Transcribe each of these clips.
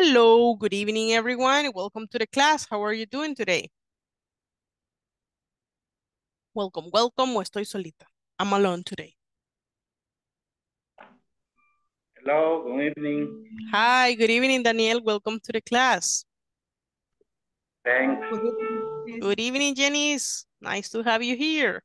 Hello, good evening, everyone. Welcome to the class. How are you doing today? Welcome, welcome. O estoy solita. I'm alone today. Hello, good evening. Hi, good evening, Daniel. Welcome to the class. Thanks. Good evening, Janice. Nice to have you here.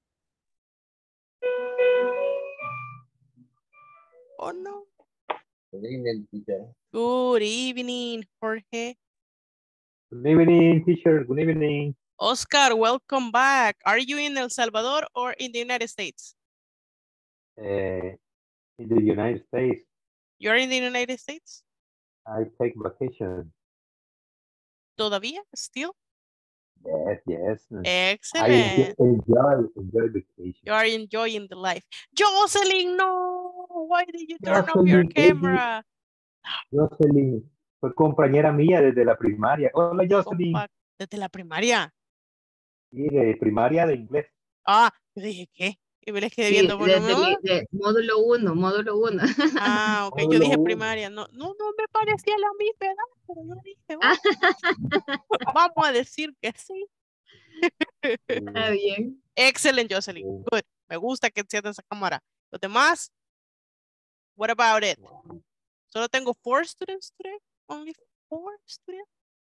Oh, no. Good evening, teacher. Good evening, Jorge. Good evening, teacher. Good evening. Oscar, welcome back. Are you in El Salvador or in the United States? In the United States, You're in the United States? I take vacation. ¿Todavía? Still? Yes. Excellent. Enjoy vacation. You are enjoying the life. Jocelyn, no. Why did you turn off Jocelyn, your camera? Jocelyn, fue compañera mía desde la primaria. Hola, Jocelyn. Desde la primaria. Sí, de primaria de inglés. Ah, yo dije, ¿qué? Y me les quedé Sí, viendo. de módulo 1, módulo 1. Ah, ok, yo dije primaria. No me parecía la misma edad, pero yo dije, vamos a decir que sí. Está bien. Excellent, Jocelyn. Good. Me gusta que encienda esa cámara. Los demás, what about it? Solo tengo 4 students today. Only 4 students.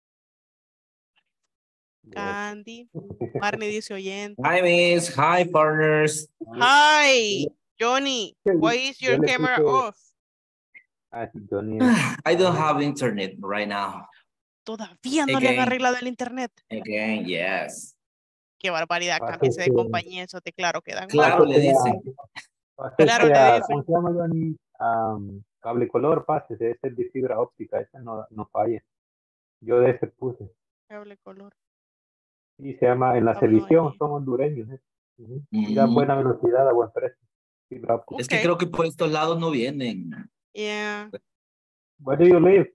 Candy. Barney dice oyente. Hi, miss. Hi, partners. Hi, Johnny. Why is your camera off? Johnny. I don't have internet right now. Todavía no le han arreglado el internet. Again, yes. Qué barbaridad, cámbiese de compañía, eso te claro que dan. Claro, le dicen. Claro, le dicen. ¿Cómo se llama, Johnny? Cable color, pásese, ese es de fibra óptica, ese no falla. Yo de ese puse. Cable color. Sí, se llama, en la Celición, son hondureños. Y dan buena velocidad a buen precio. Fibra óptica. Es que creo que por estos lados no vienen. Yeah. Where do you live?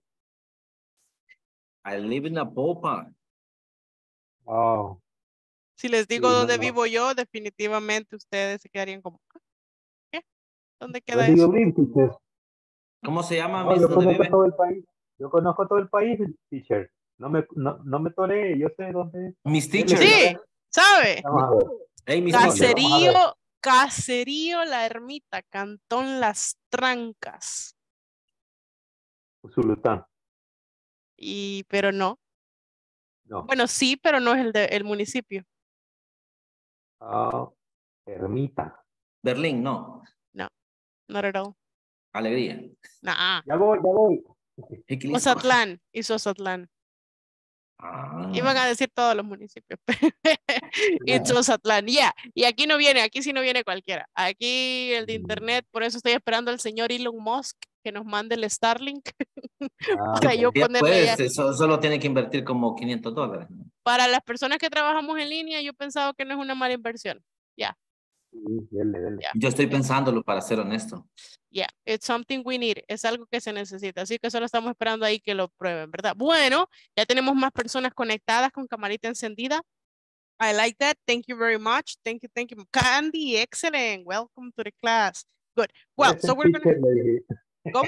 I live in Apopa. Oh. Si les digo Sí, dónde no. vivo yo, definitivamente ustedes se quedarían como, ¿qué? ¿Dónde queda Where do you eso? live, teacher? ¿Cómo se llama, No, miss? yo ¿Dónde conozco vive? todo el país. Yo conozco todo el país, teacher. No me toré, yo sé dónde es. Miss teacher. Sí, ¿sabe? Vamos a ver. Hey, miss teacher. Caserío La Ermita, Cantón Las Trancas. Usulután. Pero no. No. Bueno, sí, pero no es el municipio. Ermita. Berlín, no. No, not at all. Alegría. Nah. Ya voy. Ozatlán, hizo Ozatlán. Iban a decir todos los municipios. It's Ozatlán, yeah. Y aquí no viene, aquí sí no viene cualquiera. Aquí el de internet, por eso estoy esperando al señor Elon Musk que nos mande el Starlink. Para yo ponerle pues, solo tiene que invertir como $500. Para las personas que trabajamos en línea, yo pensaba que no es una mala inversión. Ya. Dele. Yo estoy pensándolo, para ser honesto. Yeah, it's something we need. Es algo que se necesita. Así que solo estamos esperando ahí que lo prueben, ¿verdad? Bueno, ya tenemos más personas conectadas con camarita encendida. I like that. Thank you very much. Thank you. Candy, excellent. Welcome to the class. Good. Well, so we're going to... ¿Cómo?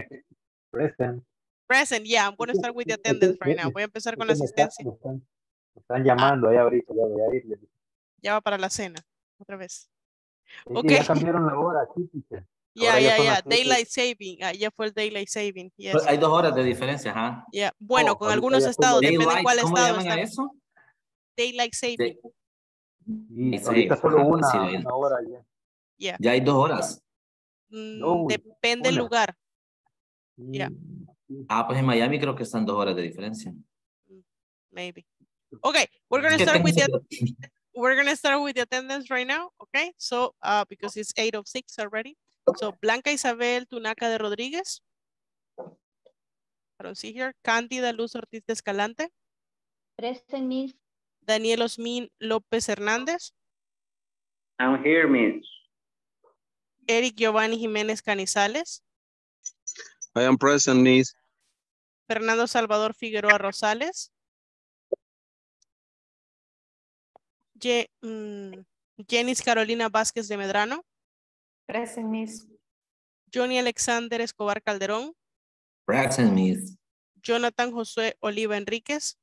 Present, yeah. I'm going to start with the attendance right now. Voy a empezar con la asistencia. Me están llamando ahí ahorita, ya voy a ir. Ya va para la cena, otra vez. Okay. Ya cambiaron la hora aquí, teacher. Ya. Daylight saving. Ya fue el daylight saving. Yes. Hay 2 horas de diferencia, ajá. Yeah. Bueno, con algunos estados, depende de cuál ¿cómo estado llaman a eso? Daylight saving. Ahorita solo una hora ya. Yeah. Ya hay 2 horas. Depende del lugar. Yeah. Pues en Miami creo que están 2 horas de diferencia. Maybe. Okay, we're gonna start with the attendance right now. Okay, so because it's 8:06 already. So Blanca Isabel Tunaca de Rodríguez. I don't see here. Cándida Luz Ortiz de Escalante. Present, miss. Daniel Osmin López Hernández. I'm here, miss. Eric Giovanni Jiménez Canizales. I am present, miss. Fernando Salvador Figueroa Rosales. Jenis Carolina Vázquez de Medrano. Present, miss. Johnny Alexander Escobar Calderón. Present, miss. Jonathan Josué Oliva Enríquez.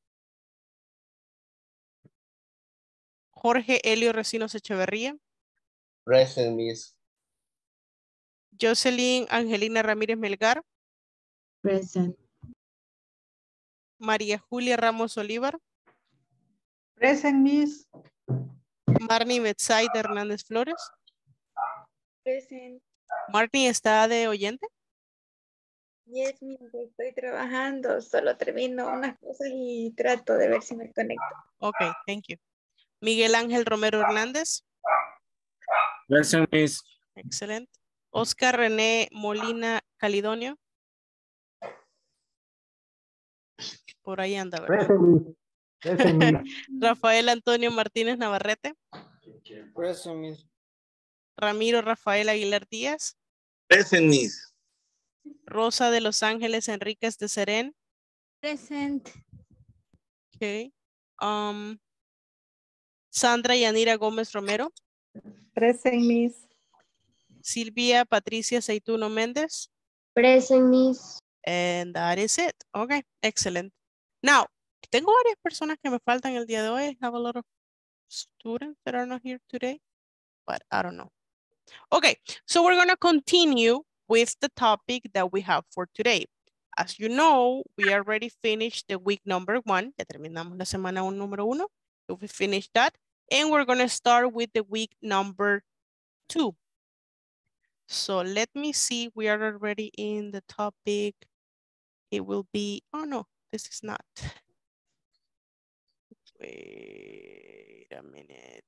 Jorge Helio Recinos Echeverría. Present, Miss. Jocelyn Angelina Ramírez Melgar. Present. María Julia Ramos Olivar. Present, Miss. Marnie Betsaida Hernández Flores. Present. Marnie, ¿está de oyente? Yes, Miss, estoy trabajando. Solo termino unas cosas y trato de ver si me conecto. Ok, thank you. Miguel Ángel Romero Hernández. Present, Miss. Excelente. Oscar René Molina Calidonio. Por ahí anda, ¿verdad? Present, Miss. Present, Miss. Rafael Antonio Martínez Navarrete. Present, Miss. Ramiro Rafael Aguilar Díaz. Present, Miss. Rosa de Los Ángeles Enríquez de Serén. Present. Okay. Sandra Yanira Gómez Romero. Present, Miss. Silvia Patricia Seituno Méndez. Present, Miss. And that is it. Okay, excellent. Now, tengo varias personas que me faltan el día de hoy. I have a lot of students that are not here today, but I don't know. Okay, so we're going to continue with the topic that we have for today. As you know, we already finished the week number 1. Ya terminamos la semana número 1. So we finished that. And we're going to start with the week number 2. So let me see. We are already in the topic. It will be, oh no, this is not. Wait a minute.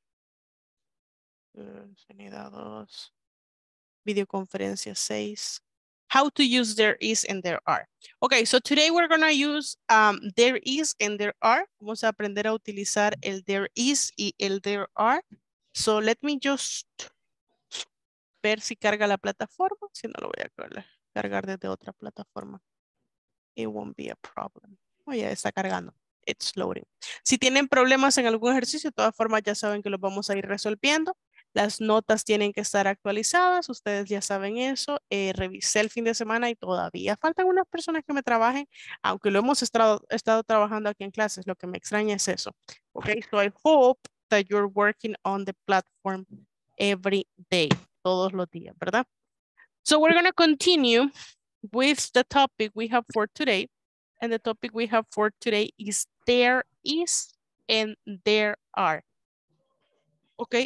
Unidad 2. Videoconferencia 6. How to use there is and there are. Okay, so today we're going to use there is and there are. Vamos a aprender a utilizar el there is y el there are. So let me just ver si carga la plataforma. Si no, lo voy a cargar desde otra plataforma. It won't be a problem. Oh, ya está cargando. It's loading. Si tienen problemas en algún ejercicio, de todas formas ya saben que los vamos a ir resolviendo. Las notas tienen que estar actualizadas. Ustedes ya saben eso. Revisé el fin de semana y todavía faltan unas personas que me trabajen, aunque lo hemos estado trabajando aquí en clases. Lo que me extraña es eso. Okay, so I hope that you're working on the platform every day. Todos los días, ¿verdad? So we're going to continue with the topic we have for today. And the topic we have for today is there is and there are. Okay.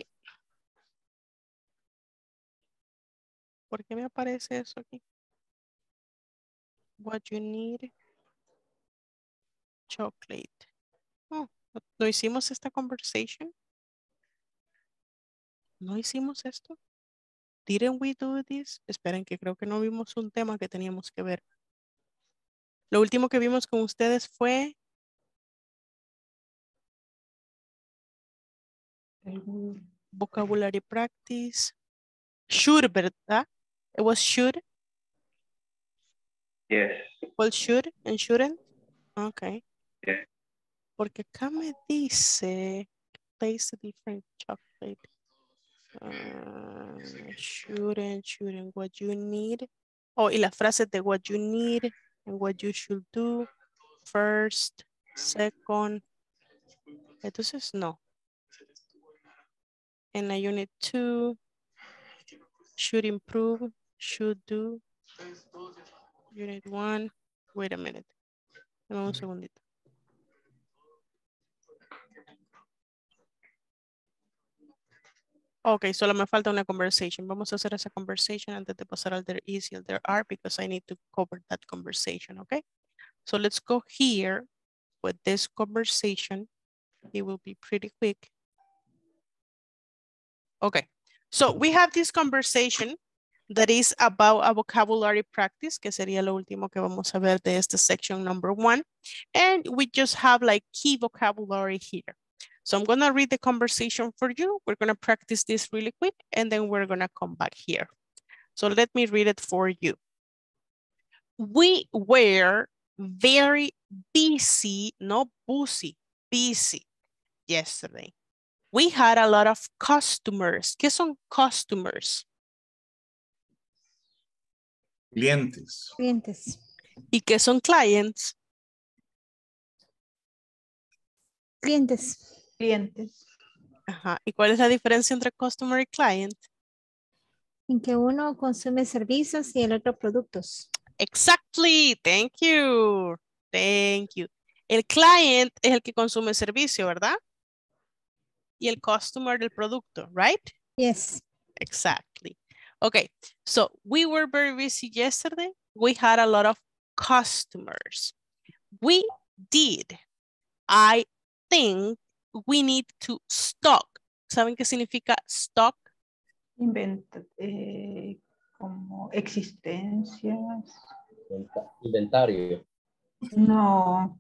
¿Por qué me aparece eso aquí? What you need. Chocolate. Oh, ¿no hicimos esta conversation? ¿No hicimos esto? Didn't we do this? Esperen, que creo que no vimos un tema que teníamos que ver. Lo último que vimos con ustedes fue vocabulary practice. Should, ¿verdad? It was should. Yes. Well, should and shouldn't. Okay. Yeah. Porque acá me dice place a different chocolate. Shouldn't, what you need. Oh, y las frases de what you need and what you should do. First, second. Entonces, no. En la unit 2, should improve, should do. Unit 1, wait a minute. Dame un segundito. Ok, solo me falta una conversation. Vamos a hacer esa conversation antes de pasar al there is y al there are because I need to cover that conversation, okay? So let's go here with this conversation. It will be pretty quick. Okay, so we have this conversation that is about a vocabulary practice, que sería lo último que vamos a ver de este section number 1. And we just have like key vocabulary here. So I'm going to read the conversation for you. We're going to practice this really quick, and then we're going to come back here. So let me read it for you. We were very busy, not busy, busy yesterday. We had a lot of customers. ¿Qué son customers? Clientes. Clientes. ¿Y qué son clients? Clientes. Clientes. Ajá. ¿Y cuál es la diferencia entre customer y client? En que uno consume servicios y el otro productos. Exactly. Thank you. Thank you. El client es el que consume el servicio, ¿verdad? Y el customer del producto, right? Yes. Exactly. Okay, so we were very busy yesterday. We had a lot of customers. We did. I think we need to stock. ¿Saben qué significa stock? Inventa, como existencias. Inventario. No.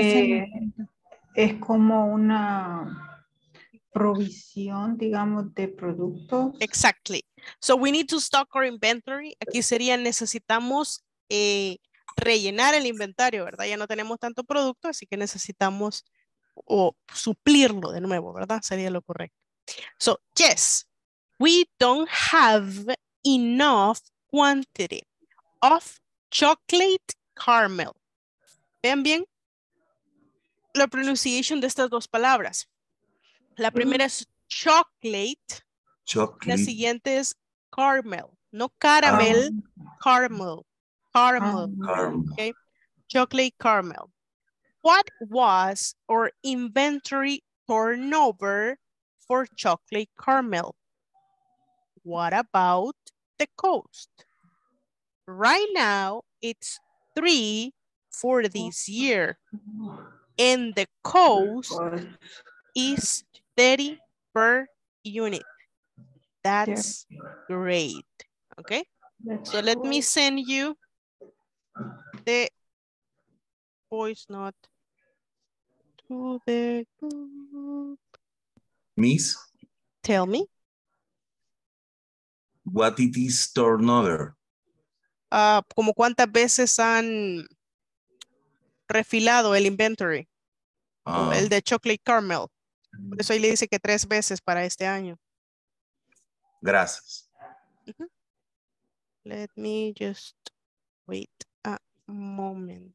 Es como una provisión, digamos, de productos. Exactly. So we need to stock our inventory. Aquí sería necesitamos rellenar el inventario, ¿verdad? Ya no tenemos tanto producto, así que necesitamos o suplirlo de nuevo, ¿verdad? Sería lo correcto. So, yes, we don't have enough quantity of chocolate caramel. Vean bien la pronunciación de estas dos palabras. La primera es chocolate. La siguiente es caramel. No caramel, caramel. Caramel. Okay. Chocolate caramel. What was our inventory turnover for chocolate caramel? What about the cost? Right now, it's 3 for this year. And the cost is 30 per unit. That's great. Okay. So let me send you the voice note to the group. Miss, Tell me. what it is turnover? ¿Como cuántas veces han refilado el inventory? O el de chocolate caramel. Por eso ahí le dice que 3 veces para este año. Gracias. Let me just wait a moment.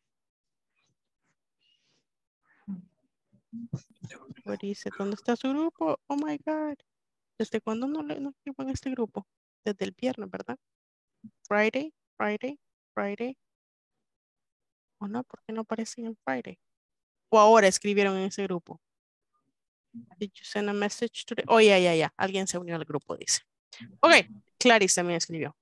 What is it? ¿Dónde está su grupo? Oh my God. ¿Desde cuándo no escribo en este grupo? Desde el viernes, ¿verdad? Friday, Friday, Friday. ¿O no? ¿Por qué no aparecen en Friday? ¿O ahora escribieron en ese grupo? Did you send a message today? Oh, ya. Alguien se unió al grupo, dice. Ok, Clarice también escribió.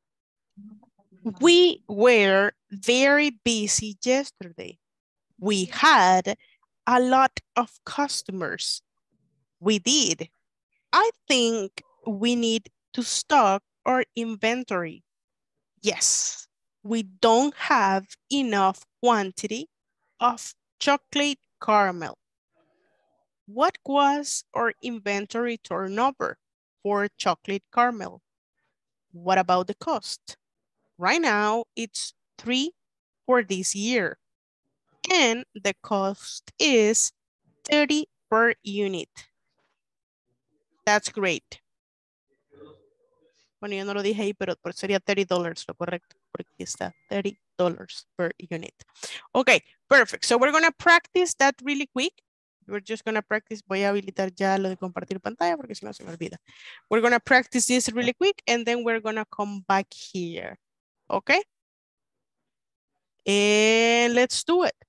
We were very busy yesterday. We had a lot of customers. We did. I think we need to stock our inventory. Yes, we don't have enough quantity of chocolate caramel. What was our inventory turnover for chocolate caramel? What about the cost? Right now, it's 3 for this year. And the cost is 30 per unit. That's great. Bueno, yo no lo dije ahí, pero sería $30 lo correcto, porque aquí está $30 per unit. Okay, perfect. So we're going to practice that really quick. We're just going to practice. Voy a habilitar ya lo de compartir pantalla porque si no se me olvida. We're going to practice this really quick and then we're going to come back here. Okay? And let's do it.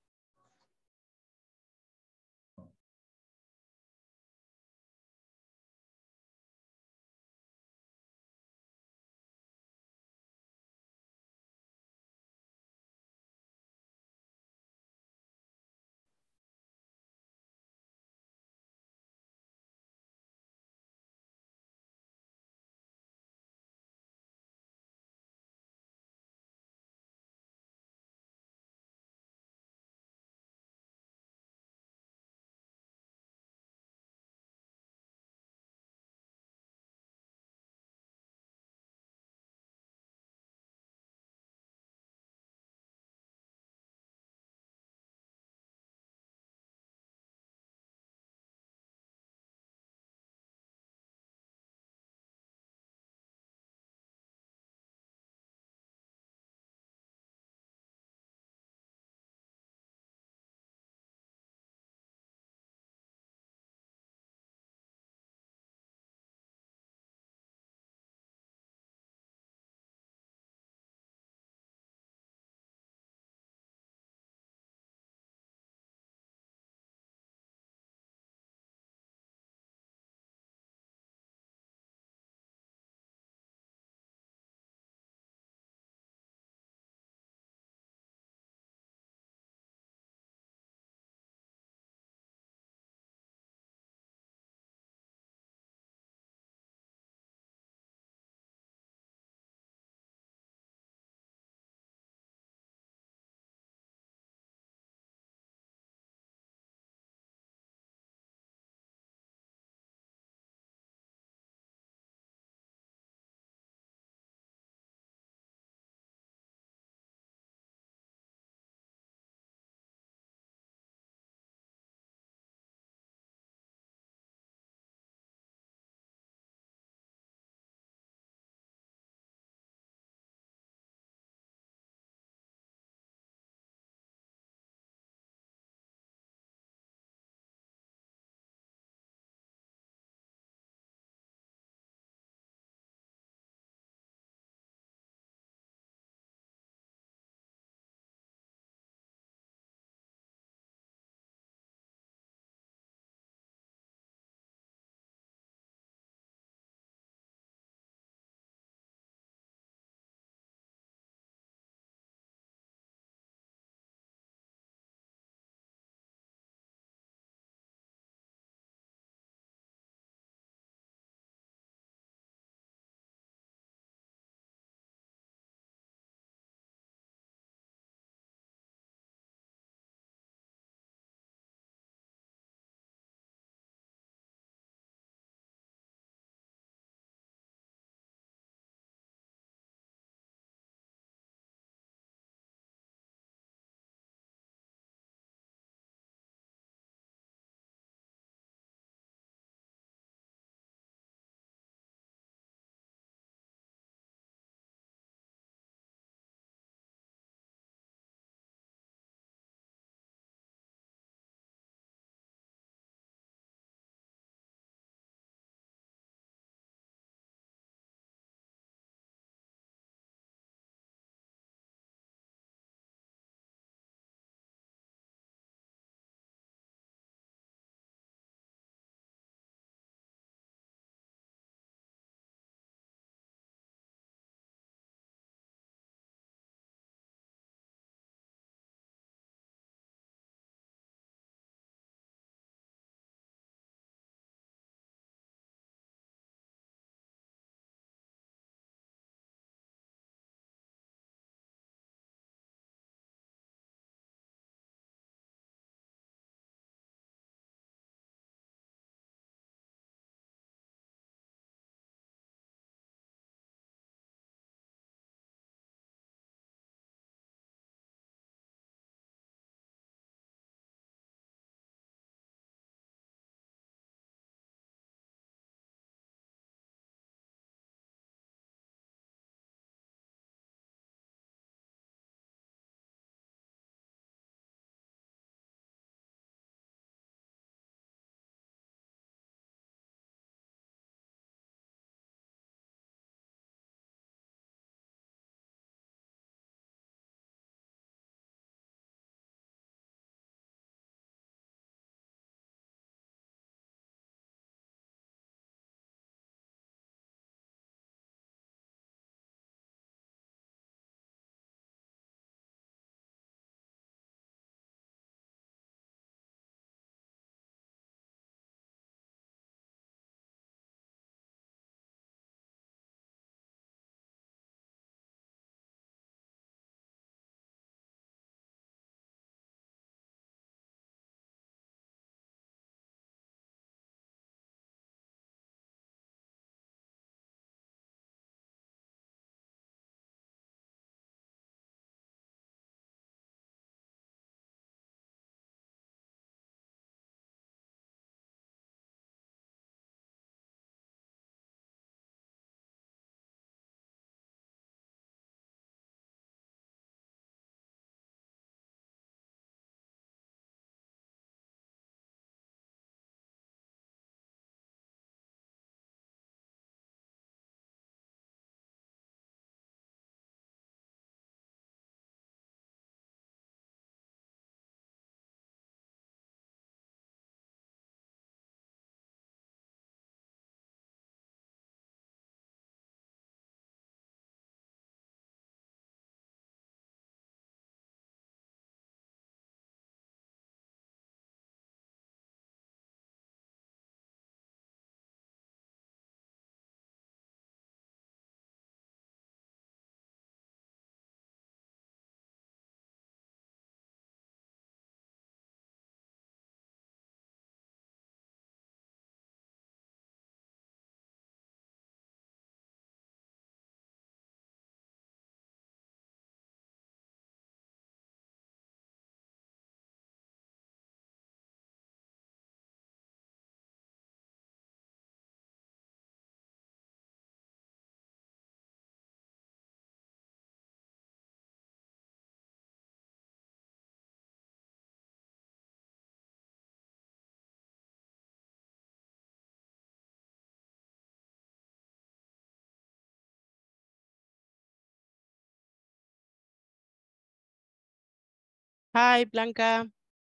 Hi, Blanca.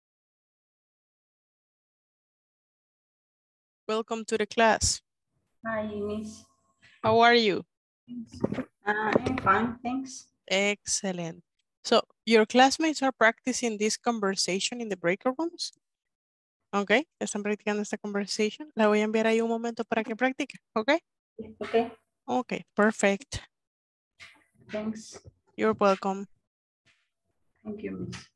Welcome to the class. Hi, Miss. How are you? I'm fine, thanks. Excellent. So your classmates are practicing this conversation in the breakout rooms. Ok, están practicando esta conversation. La voy a enviar ahí un momento para que practique. Ok. Okay. Ok, perfect. Thanks. You're welcome. Thank you, Miss.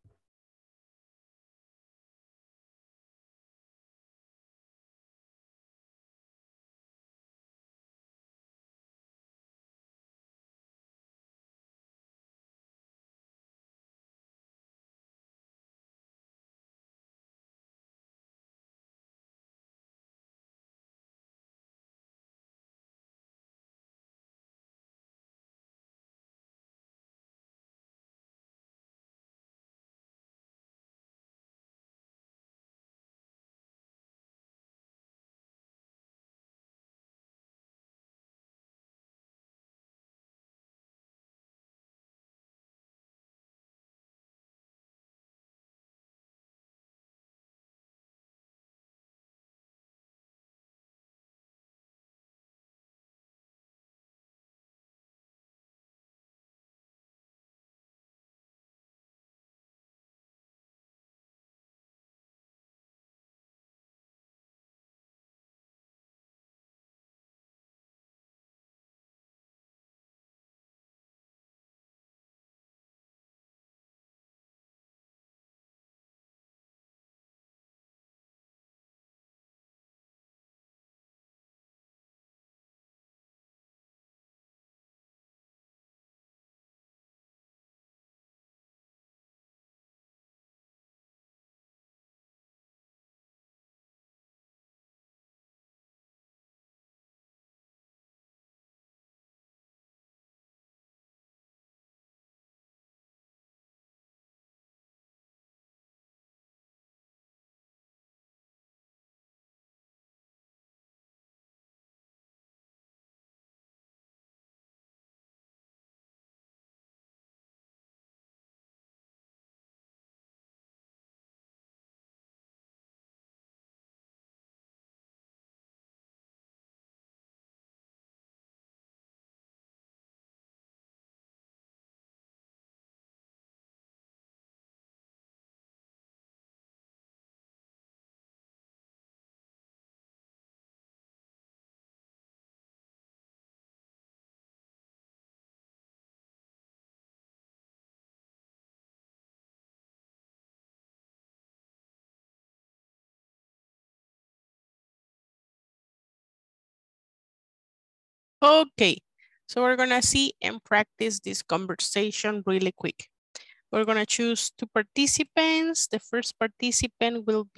Okay, so we're gonna see and practice this conversation really quick. We're gonna choose two participants. The first participant will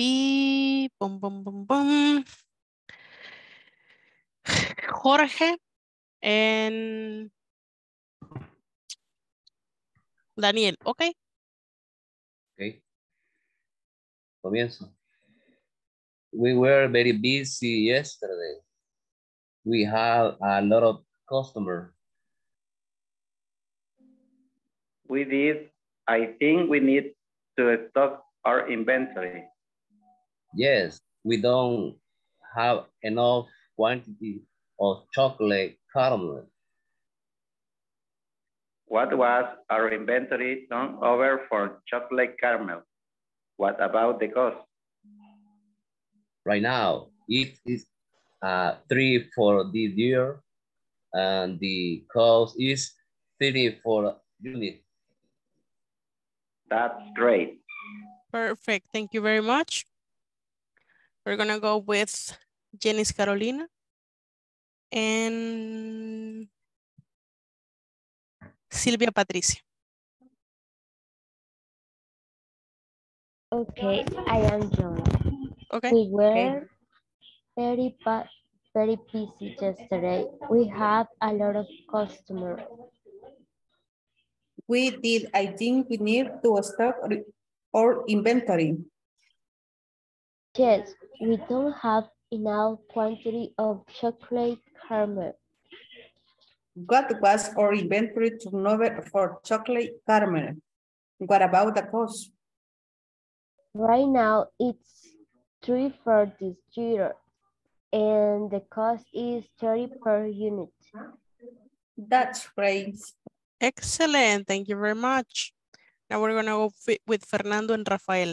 be boom, boom, boom, boom. Jorge and Daniel, okay? Okay. Comienzo. We were very busy yesterday. We have a lot of customers. We did. I think we need to stock our inventory. Yes, we don't have enough quantity of chocolate caramel. What was our inventory turnover for chocolate caramel? What about the cost? Right now, it is 3 for this year, and the cost is 30 for unit. That's great. Perfect, thank you very much. We're gonna go with Janice Carolina and Silvia Patricia. Okay, I am John. Okay. We were very busy yesterday. We have a lot of customers. We did. I think we need to stock our inventory. Yes, we don't have enough quantity of chocolate caramel. What was our inventory turnover for chocolate caramel? What about the cost? Right now, it's 3 for this year, and the cost is 30 per unit. That's great. Excellent. Thank you very much. Now we're going to go with Fernando and Rafael.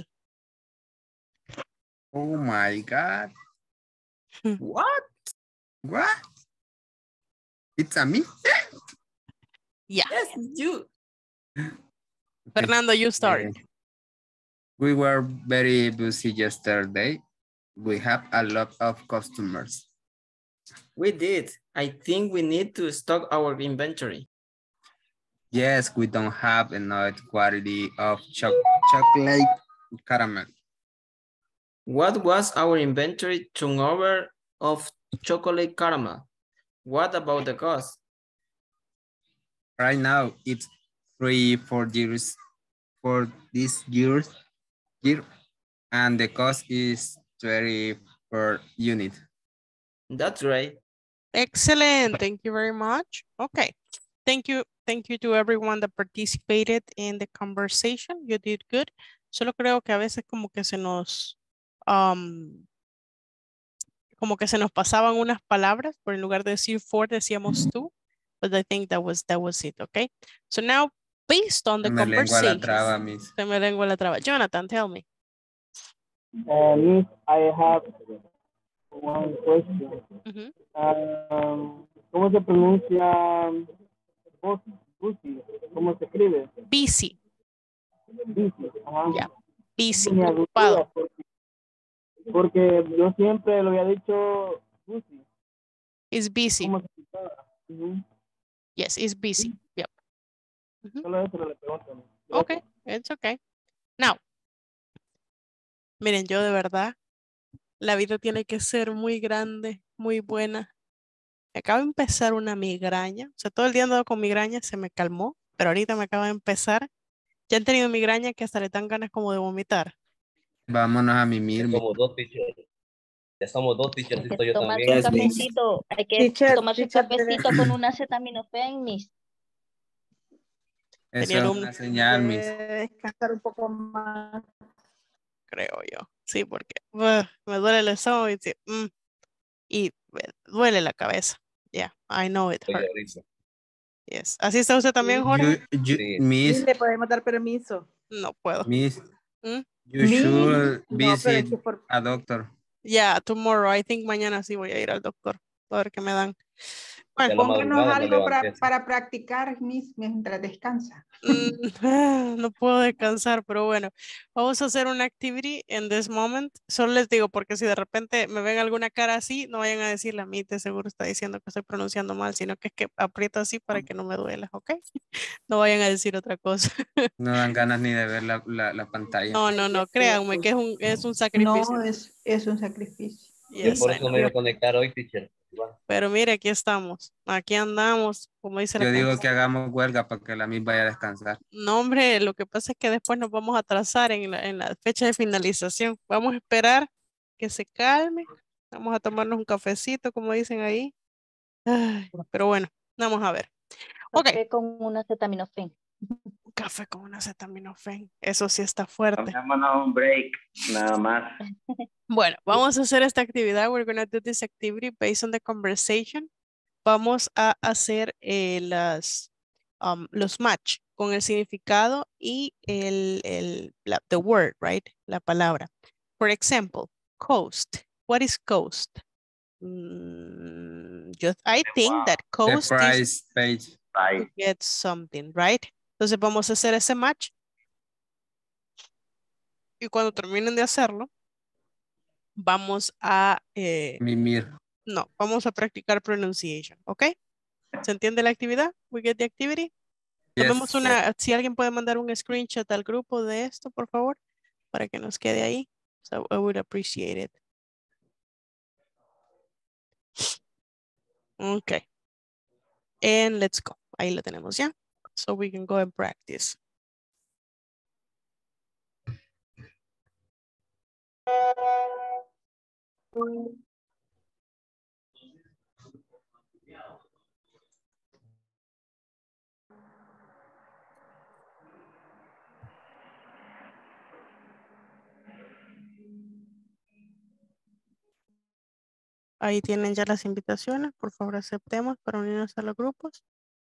Oh my God. What? What? It's a me? Yeah. Yes, you. Fernando, you start. We were very busy yesterday. We have a lot of customers. We did. I think we need to stock our inventory. Yes, we don't have enough quantity of chocolate caramel. What was our inventory turnover of chocolate caramel? What about the cost? Right now, it's 3 for this year, and the cost is 20 per unit. That's right. Excellent. Thank you very much. Okay. Thank you. Thank you to everyone that participated in the conversation. You did good. Solo creo que a veces como que se nos pasaban unas palabras, por en lugar de decir for decíamos tú. But I think that was it, okay? So now, based on the conversation. Se me lengua la traba. Jonathan, tell me. Miss, I have one question. ¿Cómo se pronuncia busy? ¿Cómo se escribe? Busy. Busy, ajá. Yeah. Busy, Me ocupado. Porque yo siempre lo había dicho busy. It's busy. ¿Cómo se escribe? Yes, it's busy. Yep. Solo eso le pregunto. Okay, it's okay. Now, miren, yo de verdad, la vida tiene que ser muy grande, muy buena. Me acaba de empezar una migraña. O sea, todo el día andado con migraña, se me calmó, pero ahorita me acaba de empezar. Ya han tenido migraña que hasta le dan ganas como de vomitar. Vámonos a mimir. Ya somos dos teachers. Hay que tomarse un cafecito. Hay que tomarse un cafecito con una acetaminofén, Miss. Eso es una señal, Miss. Descansar un poco más. Creo yo. Sí, porque me duele el estómago y me duele la cabeza. Yeah, I know it hurts. Yes. ¿Así está usted también, Jorge? Miss. ¿Le podemos dar permiso? No puedo. Miss, you should visit a doctor. Yeah, tomorrow. I think mañana sí voy a ir al doctor. A ver qué me dan. Bueno, pónganos algo para practicar, Miss, mientras descansa. No puedo descansar, pero bueno, vamos a hacer una activity en this moment. Solo les digo, porque si de repente me ven alguna cara así, no vayan a decirle a mí, de seguro está diciendo que estoy pronunciando mal, sino que es que aprieto así para que no me duela, ¿ok? No vayan a decir otra cosa. No dan ganas ni de ver la pantalla. No, créanme que es un sacrificio. No, es un sacrificio. Yes, por eso me voy a conectar hoy, teacher. Pero mire, aquí estamos, aquí andamos, como dice Yo digo que hagamos huelga para que la Miss vaya a descansar. No, hombre, lo que pasa es que después nos vamos a atrasar en la fecha de finalización. Vamos a esperar que se calme. Vamos a tomarnos un cafecito, como dicen ahí. Ay, pero bueno, vamos a ver. Café con una acetaminofén. Café con una acetaminofén. Eso sí está fuerte. Tomémonos un break, nada más. Bueno, vamos a hacer esta actividad. We're going to do this activity based on the conversation. Vamos a hacer los match con el significado y the word, right? La palabra. For example, coast. What is coast? I think that coast the price is page. To get something, right? Entonces vamos a hacer ese match. Y cuando terminen de hacerlo, vamos a mimir. No, vamos a practicar pronunciation, ¿ok? ¿Se entiende la actividad? We get the activity. Tomemos si alguien puede mandar un screenshot al grupo de esto, por favor, para que nos quede ahí. So I would appreciate it. Okay. And let's go. Ahí lo tenemos ya. So we can go and practice. Ahí tienen ya las invitaciones. Por favor, aceptemos para unirnos a los grupos.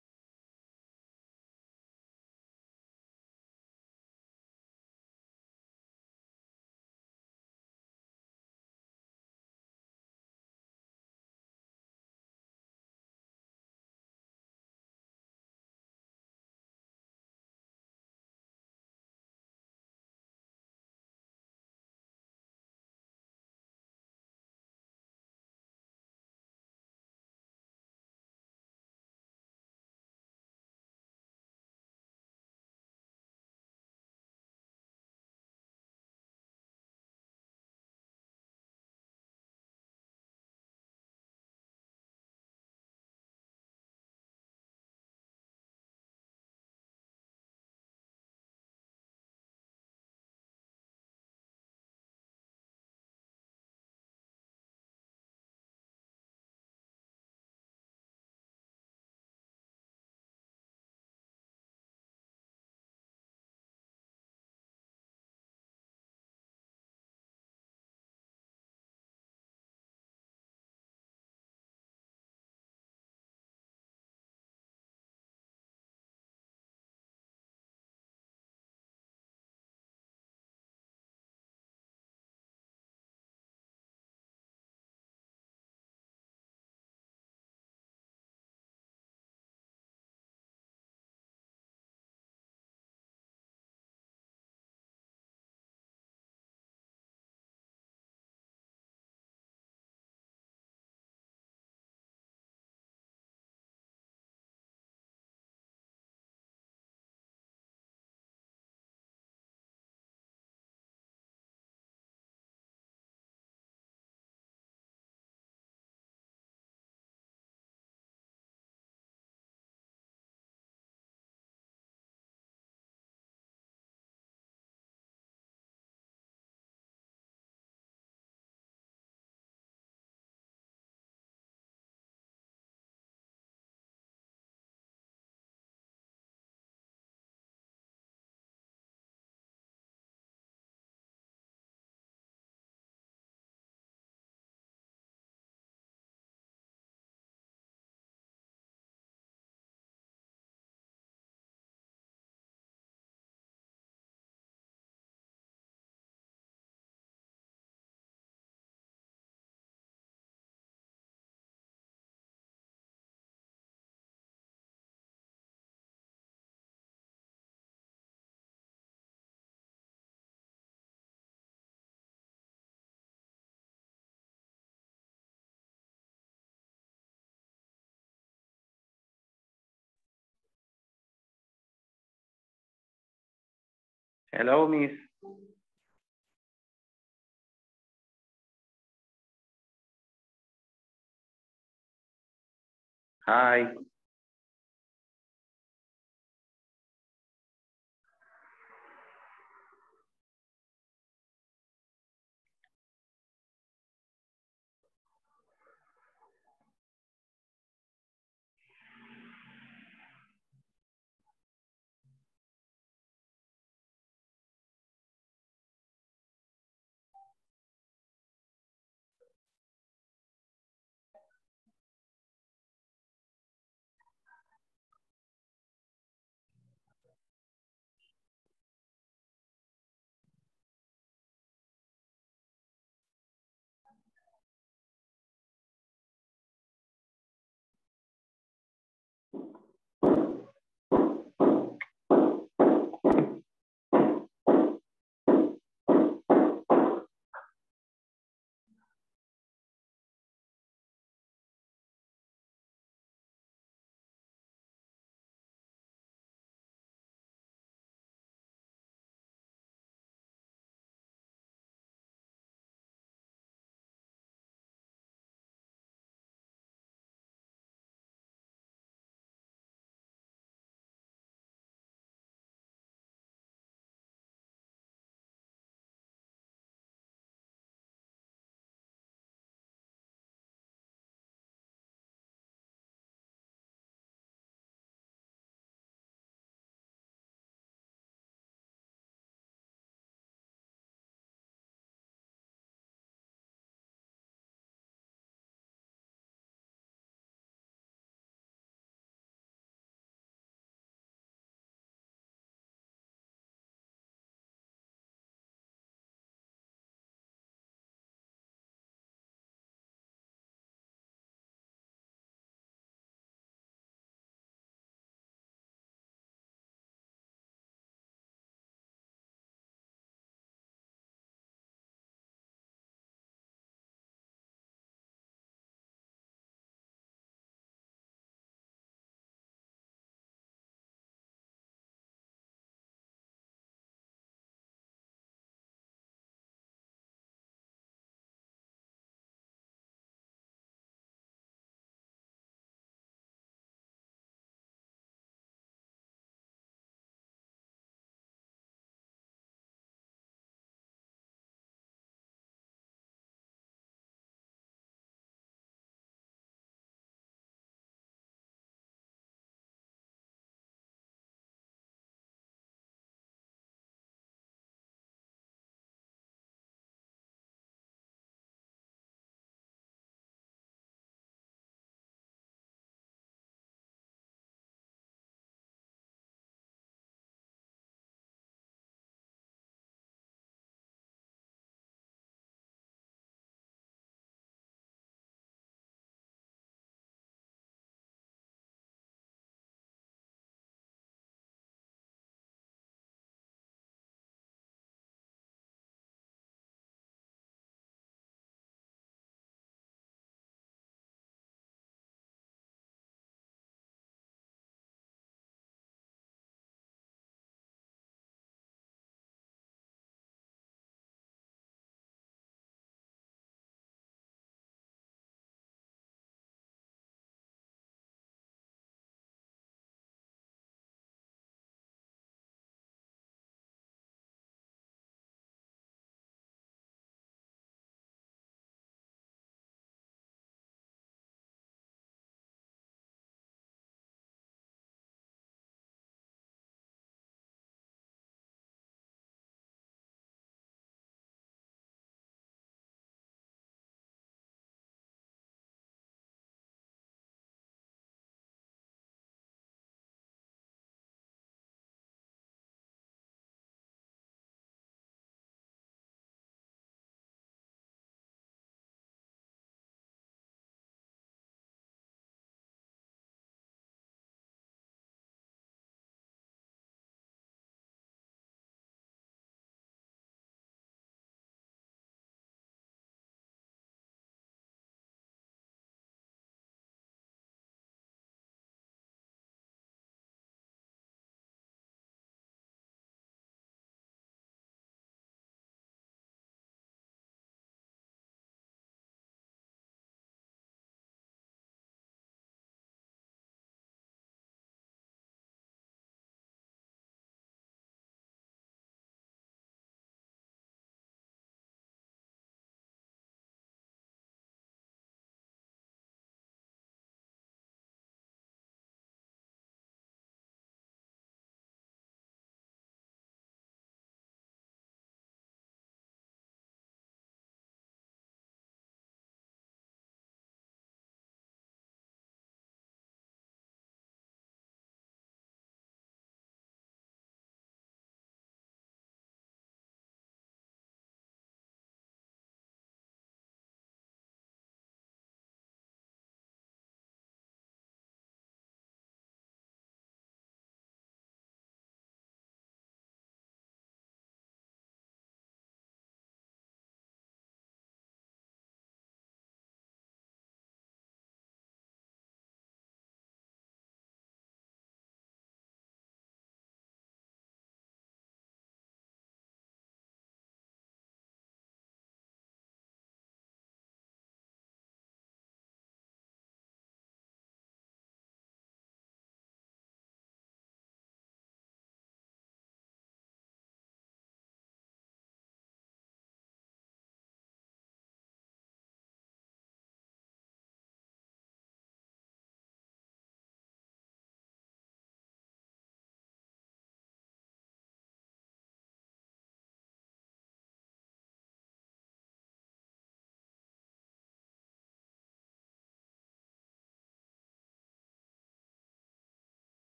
Hello, Miss. Hi.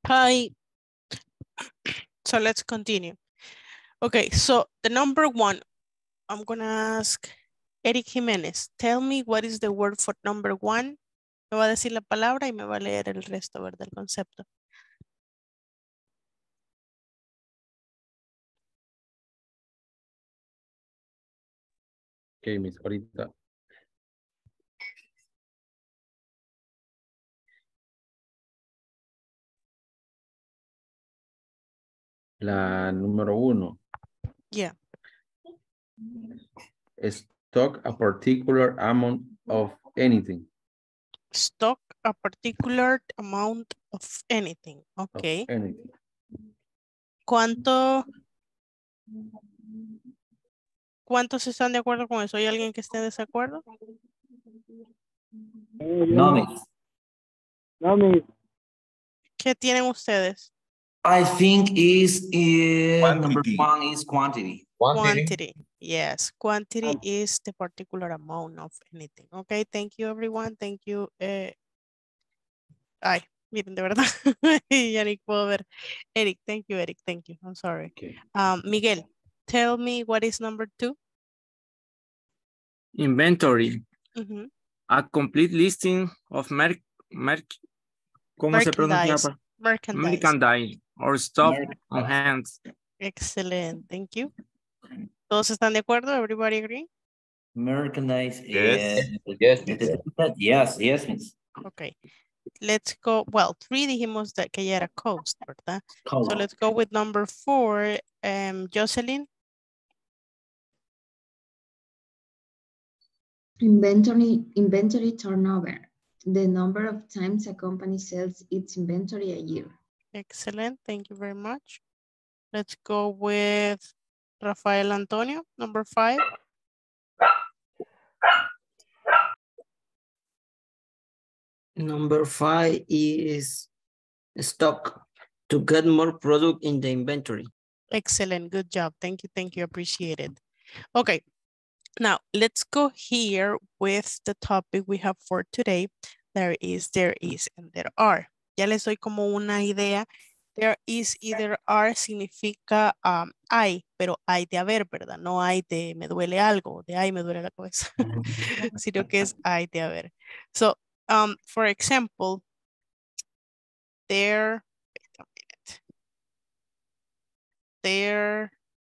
Hi. So let's continue. Okay, so the number one, I'm gonna ask Eric Jimenez. Tell me what is the word for number one. Me va a decir la palabra y me va a leer el resto, ¿verdad? El concepto. Ok, Miss, ahorita. La número uno. Yeah. Stock a particular amount of anything. Stock a particular amount of anything. Okay. Of anything. ¿Cuántos están de acuerdo con eso? ¿Hay alguien que esté en desacuerdo? No, Miss. No, Miss. ¿Qué tienen ustedes? I think number Quantity. one is quantity. Quantity. Yes, quantity is the particular amount of anything. Okay, thank you everyone. Thank you. Ay, miren, de verdad. Ya ni puedo ver. Eric, thank you, Eric. Thank you. I'm sorry. Okay. Miguel, tell me what is number two? Inventory. Mhm. A complete listing of ¿cómo se pronuncia? Merchandise or stock on hand. Excellent. Thank you. ¿Todos están de acuerdo? Everybody agree? Merchandise. Yes. Yes, yes, Miss. Okay. Let's go. Well, 3 dijimos que ya era cost, ¿verdad? Cost. So let's go with number 4. Jocelyn. Inventory turnover. The number of times a company sells its inventory a year. Excellent. Thank you very much. Let's go with Rafael Antonio, number 5. Number 5 is stock, to get more product in the inventory. Excellent. Good job. Thank you. Thank you. Appreciate it. Okay. Now, let's go here with the topic we have for today. There is, and there are. Ya les doy como una idea. There is y there are significa hay, pero hay de haber, ¿verdad? No hay de me duele algo, de hay me duele la cabeza, sino que es hay de haber. So, for example, there, wait a minute. There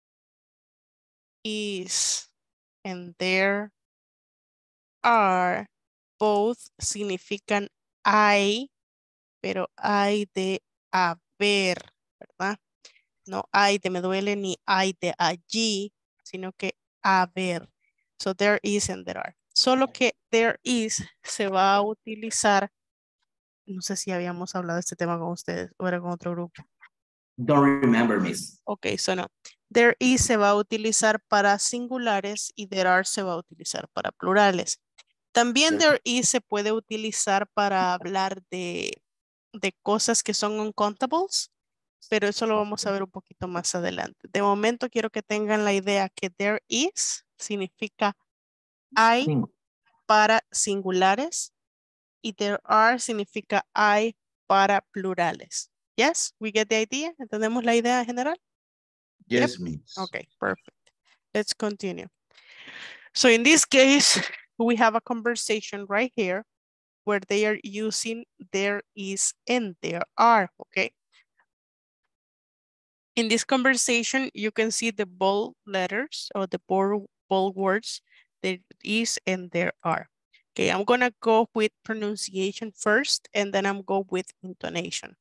is and there are, both significan hay, pero hay de haber, ¿verdad? No hay de me duele ni hay de allí, sino que haber. So there is and there are. Solo que there is se va a utilizar, no sé si habíamos hablado de este tema con ustedes o era con otro grupo. Don't remember, Miss. Ok, so no. There is se va a utilizar para singulares y there are se va a utilizar para plurales. También there is se puede utilizar para hablar de cosas que son uncountables, pero eso lo vamos a ver un poquito más adelante. De momento quiero que tengan la idea que there is significa hay para singulares y there are significa hay para plurales. Yes, we get the idea? ¿Entendemos la idea general? Yes, Yep. Miss. Okay, perfect. Let's continue. So in this case, we have a conversation right here where they are using there is and there are, okay? In this conversation, you can see the bold letters or the bold words, there is and there are. Okay, I'm gonna go with pronunciation first and then I'm go with intonation.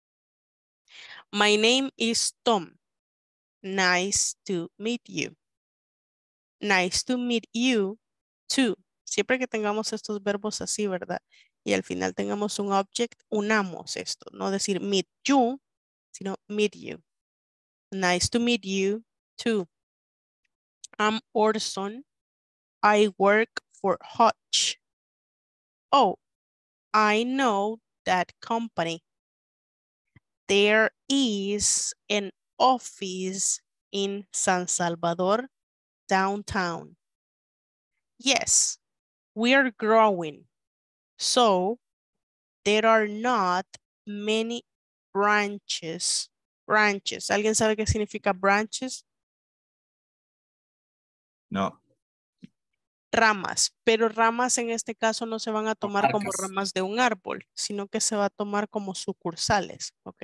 My name is Tom. Nice to meet you. Nice to meet you too. Siempre que tengamos estos verbos así, ¿verdad? Y al final tengamos un object, unamos esto. No decir meet you, sino meet you. Nice to meet you too. I'm Orson. I work for Hutch. Oh, I know that company. There is an office in San Salvador, downtown. Yes, we are growing. So there are not many branches. Branches. ¿Alguien sabe qué significa branches? No. Ramas, pero ramas en este caso no se van a tomar como Marcas. ramas de un árbol, sino que se va a tomar como sucursales, ¿ok?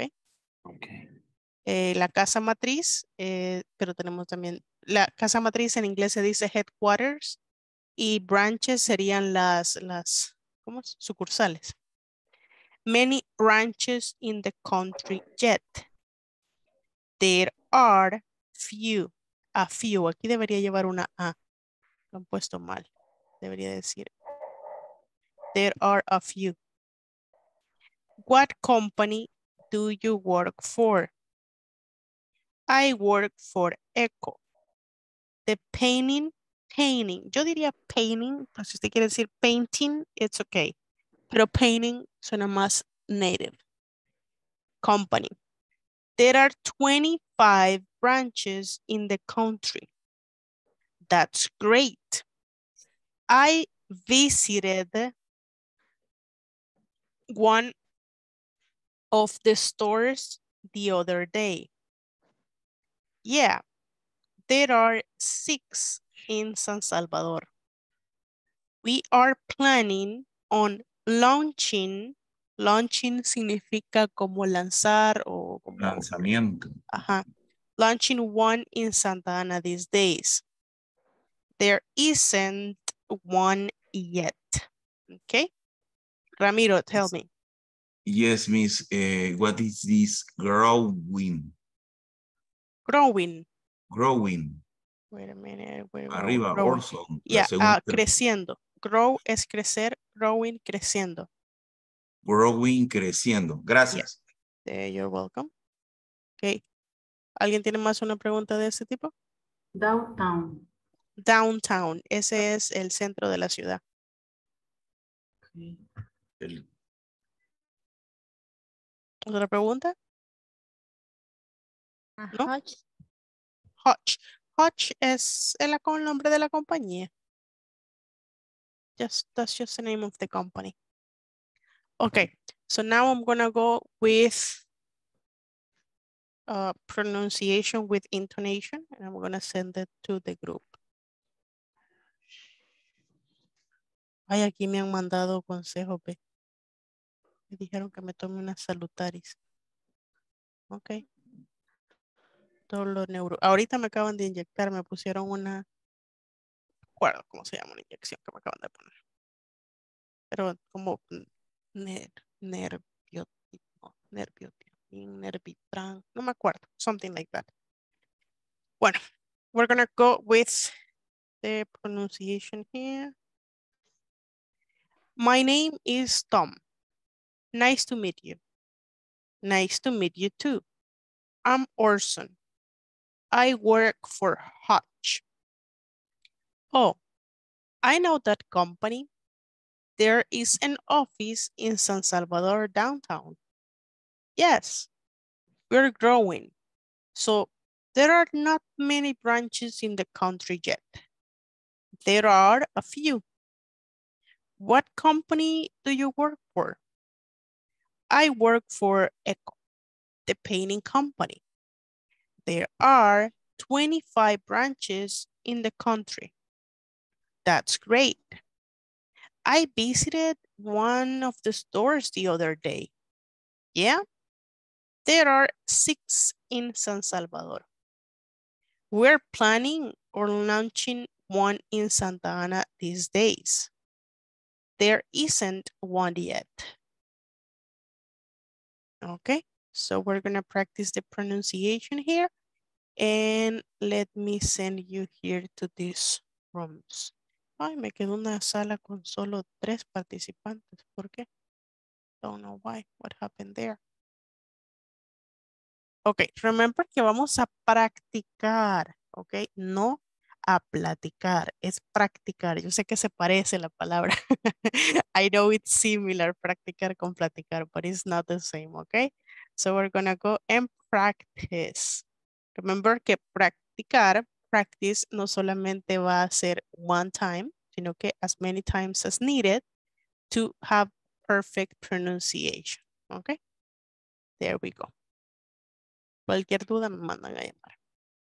La casa matriz, pero tenemos también, la casa matriz en inglés se dice headquarters y branches serían ¿cómo es? Sucursales. Many branches in the country yet. There are few. A few, aquí debería llevar una A. Lo han puesto mal. Debería decir. There are a few. What company do you work for? I work for Echo. The painting. Yo diría painting, pero si usted quiere decir painting, it's okay. Pero painting suena más native. Company. There are 25 branches in the country. That's great. I visited one of the stores the other day. Yeah, there are 6 in San Salvador. We are planning on launching. Launching significa como lanzar o como... Lanzamiento. Ajá. Launching one in Santa Ana these days. There isn't one yet. Okay. Ramiro, tell me. Yes, Miss. What is this growing? Growing. Growing. Wait a minute. Arriba, growing. also. Yeah, creciendo. Grow es crecer, growing, creciendo. Growing, creciendo. Gracias. Yeah. You're welcome. Okay. ¿Alguien tiene más una pregunta de ese tipo? Downtown. Downtown. Ese es el centro de la ciudad. ¿Otra pregunta? ¿No? Hutch. Hutch es el nombre de la compañía. That's just the name of the company. Okay, so now I'm gonna go with pronunciation with intonation, and I'm gonna send it to the group. Ay, aquí me han mandado consejos, ve. Me dijeron que me tome unas salutaris. Ok. Todo lo neuro. Ahorita me acaban de inyectar, me pusieron una... No recuerdo cómo se llama una inyección que me acaban de poner. Pero como Nervitran, no me acuerdo, something like that. Bueno, we're gonna go with the pronunciation here. My name is Tom. Nice to meet you. Nice to meet you too. I'm Orson. I work for Hutch. Oh, I know that company. There is an office in San Salvador downtown. Yes, we're growing. So there are not many branches in the country yet. There are a few. What company do you work for? I work for Echo, the painting company. There are 25 branches in the country. That's great. I visited one of the stores the other day. Yeah, there are 6 in San Salvador. We're planning on launching one in Santa Ana these days. There isn't one yet. Okay, so we're gonna practice the pronunciation here. And let me send you here to these rooms. Ay, me quedó una sala con solo 3 participantes. ¿Por qué? Don't know why. What happened there? Ok, remember que vamos a practicar, ok, no a platicar, es practicar. Yo sé que se parece la palabra. I know it's similar, practicar con platicar, but it's not the same, ok? So we're gonna go and practice. Remember que practicar, practice, no solamente va a ser one time, sino que as many times as needed to have perfect pronunciation, ok? There we go. Cualquier duda me mandan a llamar.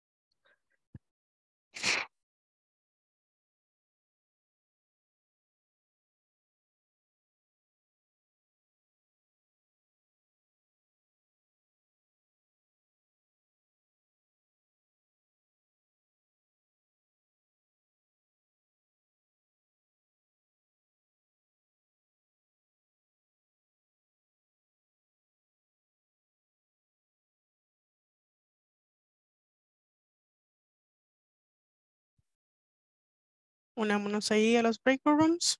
Unámonos ahí a los break rooms.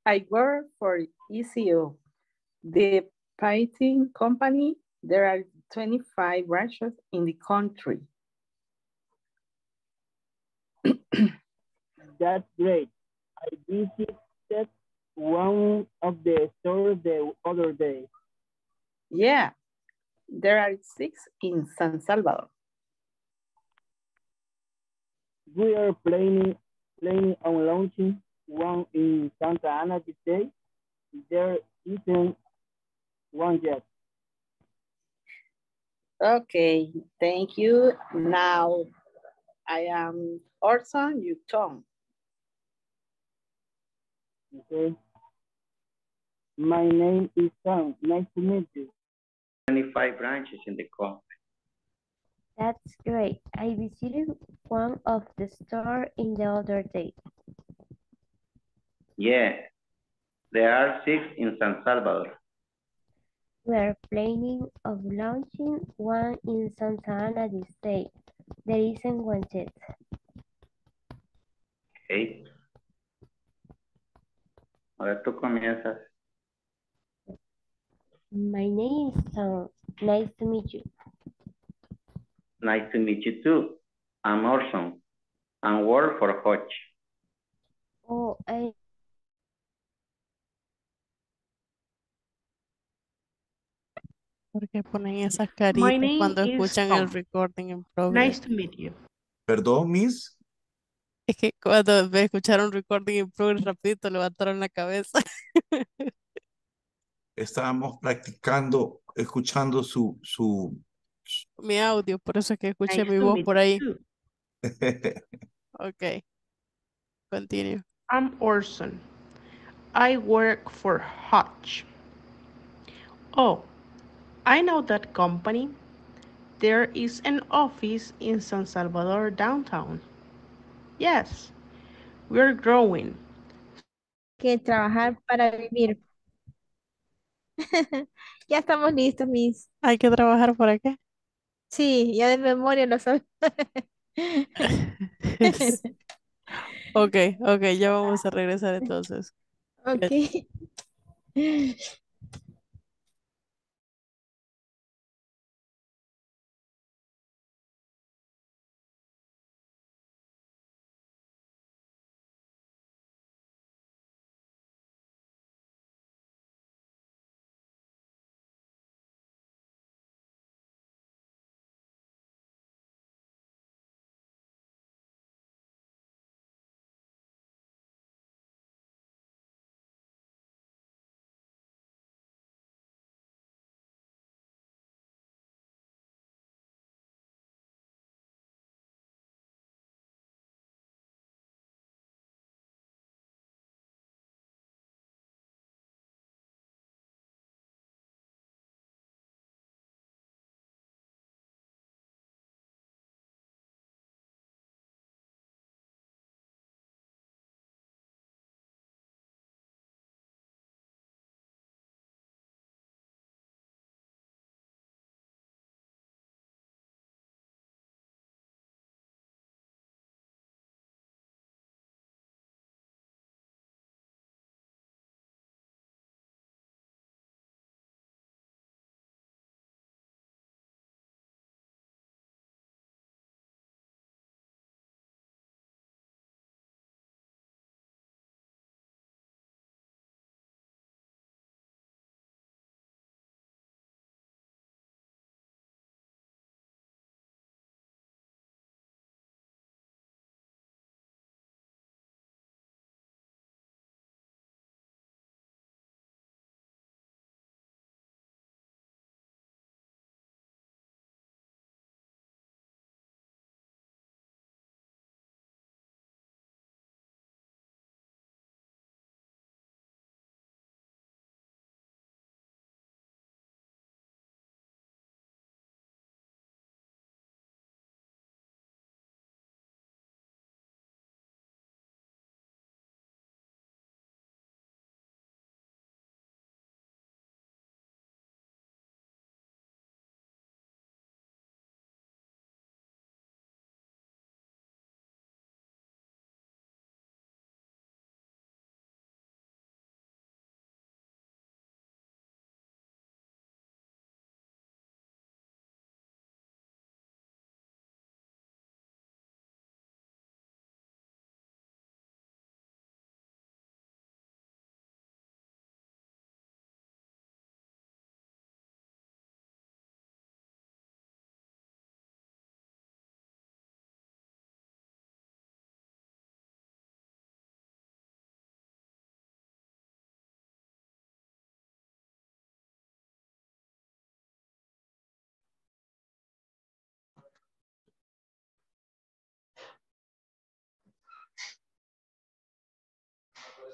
I work for ECO, the painting company. There are 25 branches in the country. That's great. I visited one of the stores the other day. Yeah, there are 6 in San Salvador. We are planning on launching one in Santa Ana this day. There isn't one yet. Okay, thank you. Now I am Orson, you Tom. Okay. My name is Tom. Nice to meet you. 25 branches in the country. That's great. I visited one of the stores in the other day. Yeah, there are 6 in San Salvador. We are planning of launching one in Santa Ana this day. There isn't one yet. Okay. Ahora tú comienzas. My name is Tom. Nice to meet you. Nice to meet you too. I'm Orson and work for Hodge. Oh, ¿Por qué ponen esas My caritas name cuando is escuchan el Tom. recording en Nice progress? to meet you. Perdón, Miss. Es que cuando me escucharon recording en progress rapidito levantaron la cabeza. Estábamos practicando, escuchando Mi audio, por eso es que escuché Nice mi to voz meet por you ahí. too. Ok, continue. I'm Orson. I work for Hutch. Oh, I know that company. There is an office in San Salvador downtown. Yes, we're growing. Que trabajar para vivir. Ya estamos listos, Miss. ¿Hay que trabajar por aquí? Sí, ya de memoria lo sabes. Ok, ok, ya vamos a regresar entonces. Ok.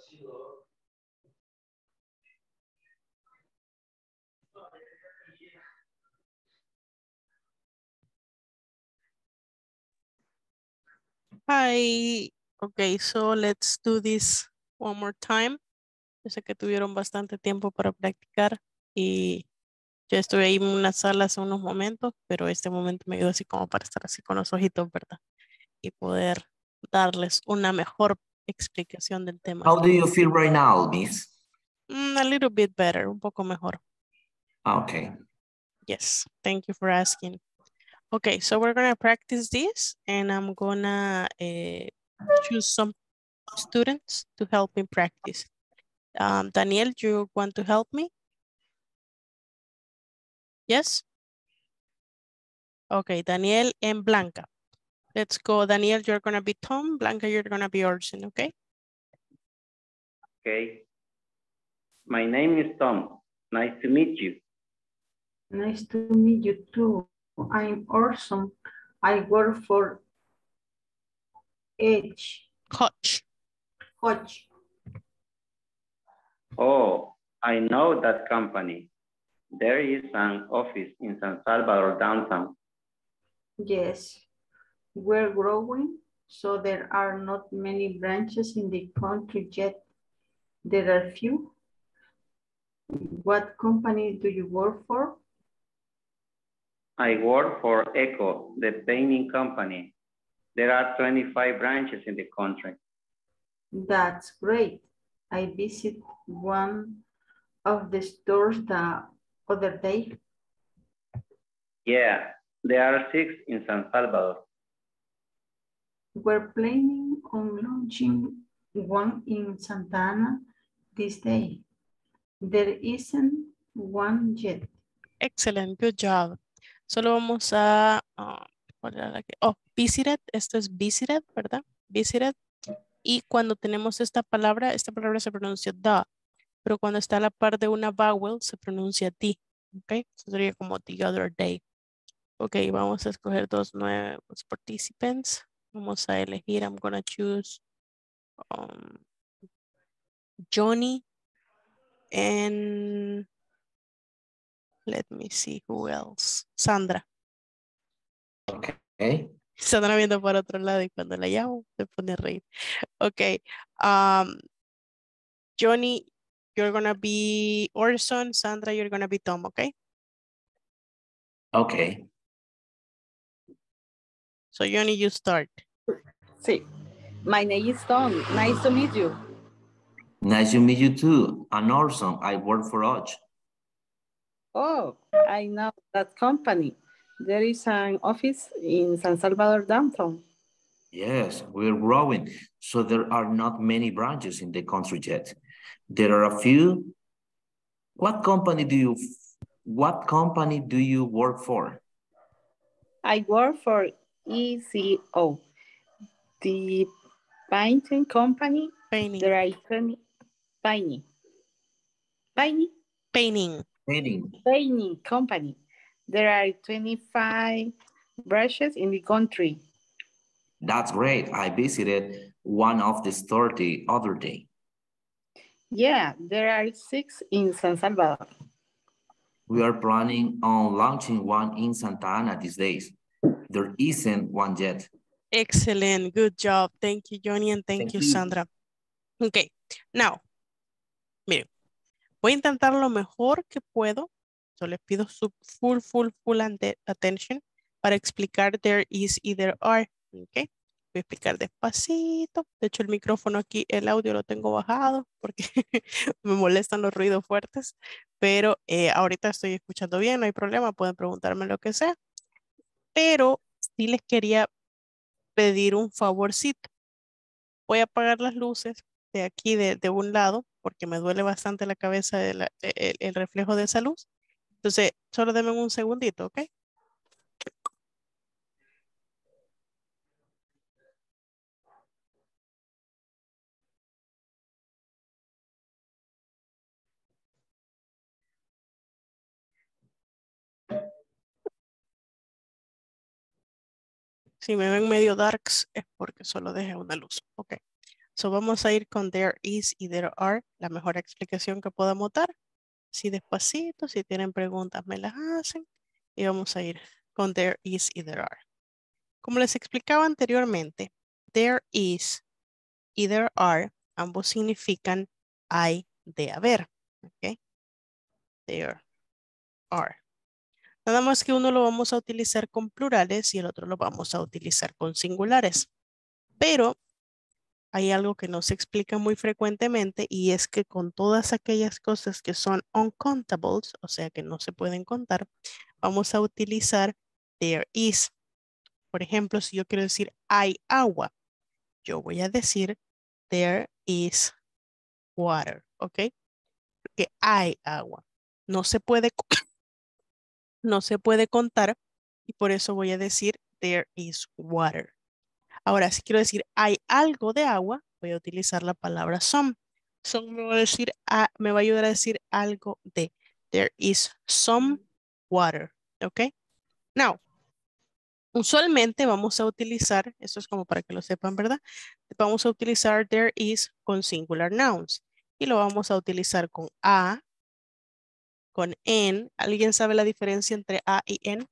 Hi. Okay, so let's do this one more time. Yo sé que tuvieron bastante tiempo para practicar y yo estuve ahí en una sala hace unos momentos, pero este momento me ayudó así como para estar así con los ojitos, ¿verdad? Y poder darles una mejor explicación del tema. How do you feel right now, Miss? A little bit better, un poco mejor. Okay. Yes, thank you for asking. Okay, so we're gonna practice this and I'm gonna choose some students to help me practice. Daniel, you want to help me? Yes? Okay, Daniel and Blanca. Let's go. Daniel, you're gonna be Tom. Blanca, you're gonna be Orson, okay? Okay. My name is Tom. Nice to meet you. Nice to meet you too. I'm Orson. I work for Hodge. Oh, I know that company. There is an office in San Salvador downtown. Yes, we're growing, so there are not many branches in the country yet. There are few. What company do you work for? I work for Echo, the painting company. There are 25 branches in the country. That's great. I visited one of the stores the other day. Yeah, there are 6 in San Salvador. We're planning on launching one in Santa Ana this day. There isn't one yet. Excellent, good job. Solo vamos a, visited, esto es visited, ¿verdad? Visited. Y cuando tenemos esta palabra se pronuncia the, pero cuando está a la par de una vowel se pronuncia the, ¿ok? Eso sería como the other day. Ok, vamos a escoger 2 nuevos participants. Vamos a elegir, I'm gonna choose Johnny and let me see who else. Sandra. Okay. Sandra viendo por otro lado y cuando la llamo se pone a reír. Ok. Johnny, you're gonna be Orson. Sandra, you're gonna be Tom, okay? Okay. So Johnny, you start. Sí. My name is Tom. Nice to meet you. Nice to meet you too. I'm Orson. I work for Hodge. Oh, I know that company. There is an office in San Salvador downtown. Yes, we're growing, so there are not many branches in the country yet. There are a few. What company do you work for? I work for ECO, the painting company. Painting. There are 20 painting company. There are 25 branches in the country. That's great. I visited one of the stores the other day. Yeah, there are 6 in San Salvador. We are planning on launching one in Santa Ana these days. There isn't one yet. Excellent. Good job. Thank you, Johnny, and thank you, Sandra. Okay, now, miren, voy a intentar lo mejor que puedo. So les pido su full attention para explicar there is y there are. Okay. Voy a explicar despacito. De hecho, el micrófono aquí, el audio lo tengo bajado porque me molestan los ruidos fuertes. Pero ahorita estoy escuchando bien, no hay problema. Pueden preguntarme lo que sea. Pero sí les quería pedir un favorcito. Voy a apagar las luces de aquí, de un lado, porque me duele bastante la cabeza el reflejo de esa luz. Entonces, solo denme un segundito, ¿ok? Si me ven medio darks es porque solo dejé una luz. Ok. So vamos a ir con there is y there are, la mejor explicación que podamos dar. Si despacito, si tienen preguntas me las hacen. Y vamos a ir con there is y there are. Como les explicaba anteriormente, there is y there are, ambos significan hay de haber. ¿Ok? There are. Nada más que uno lo vamos a utilizar con plurales y el otro lo vamos a utilizar con singulares. Pero hay algo que no se explica muy frecuentemente y es que con todas aquellas cosas que son uncountables, o sea que no se pueden contar, vamos a utilizar there is. Por ejemplo, si yo quiero decir hay agua, yo voy a decir there is water, ¿ok? Porque hay agua. No se puede no se puede contar y por eso voy a decir there is water. Ahora, si quiero decir hay algo de agua, voy a utilizar la palabra some. Some me va a decir, me va a ayudar a decir algo de. There is some water. ¿Ok? Now, usualmente vamos a utilizar, esto es como para que lo sepan, ¿verdad? Vamos a utilizar there is con singular nouns. Y lo vamos a utilizar con a, con en. ¿Alguien sabe la diferencia entre a y en?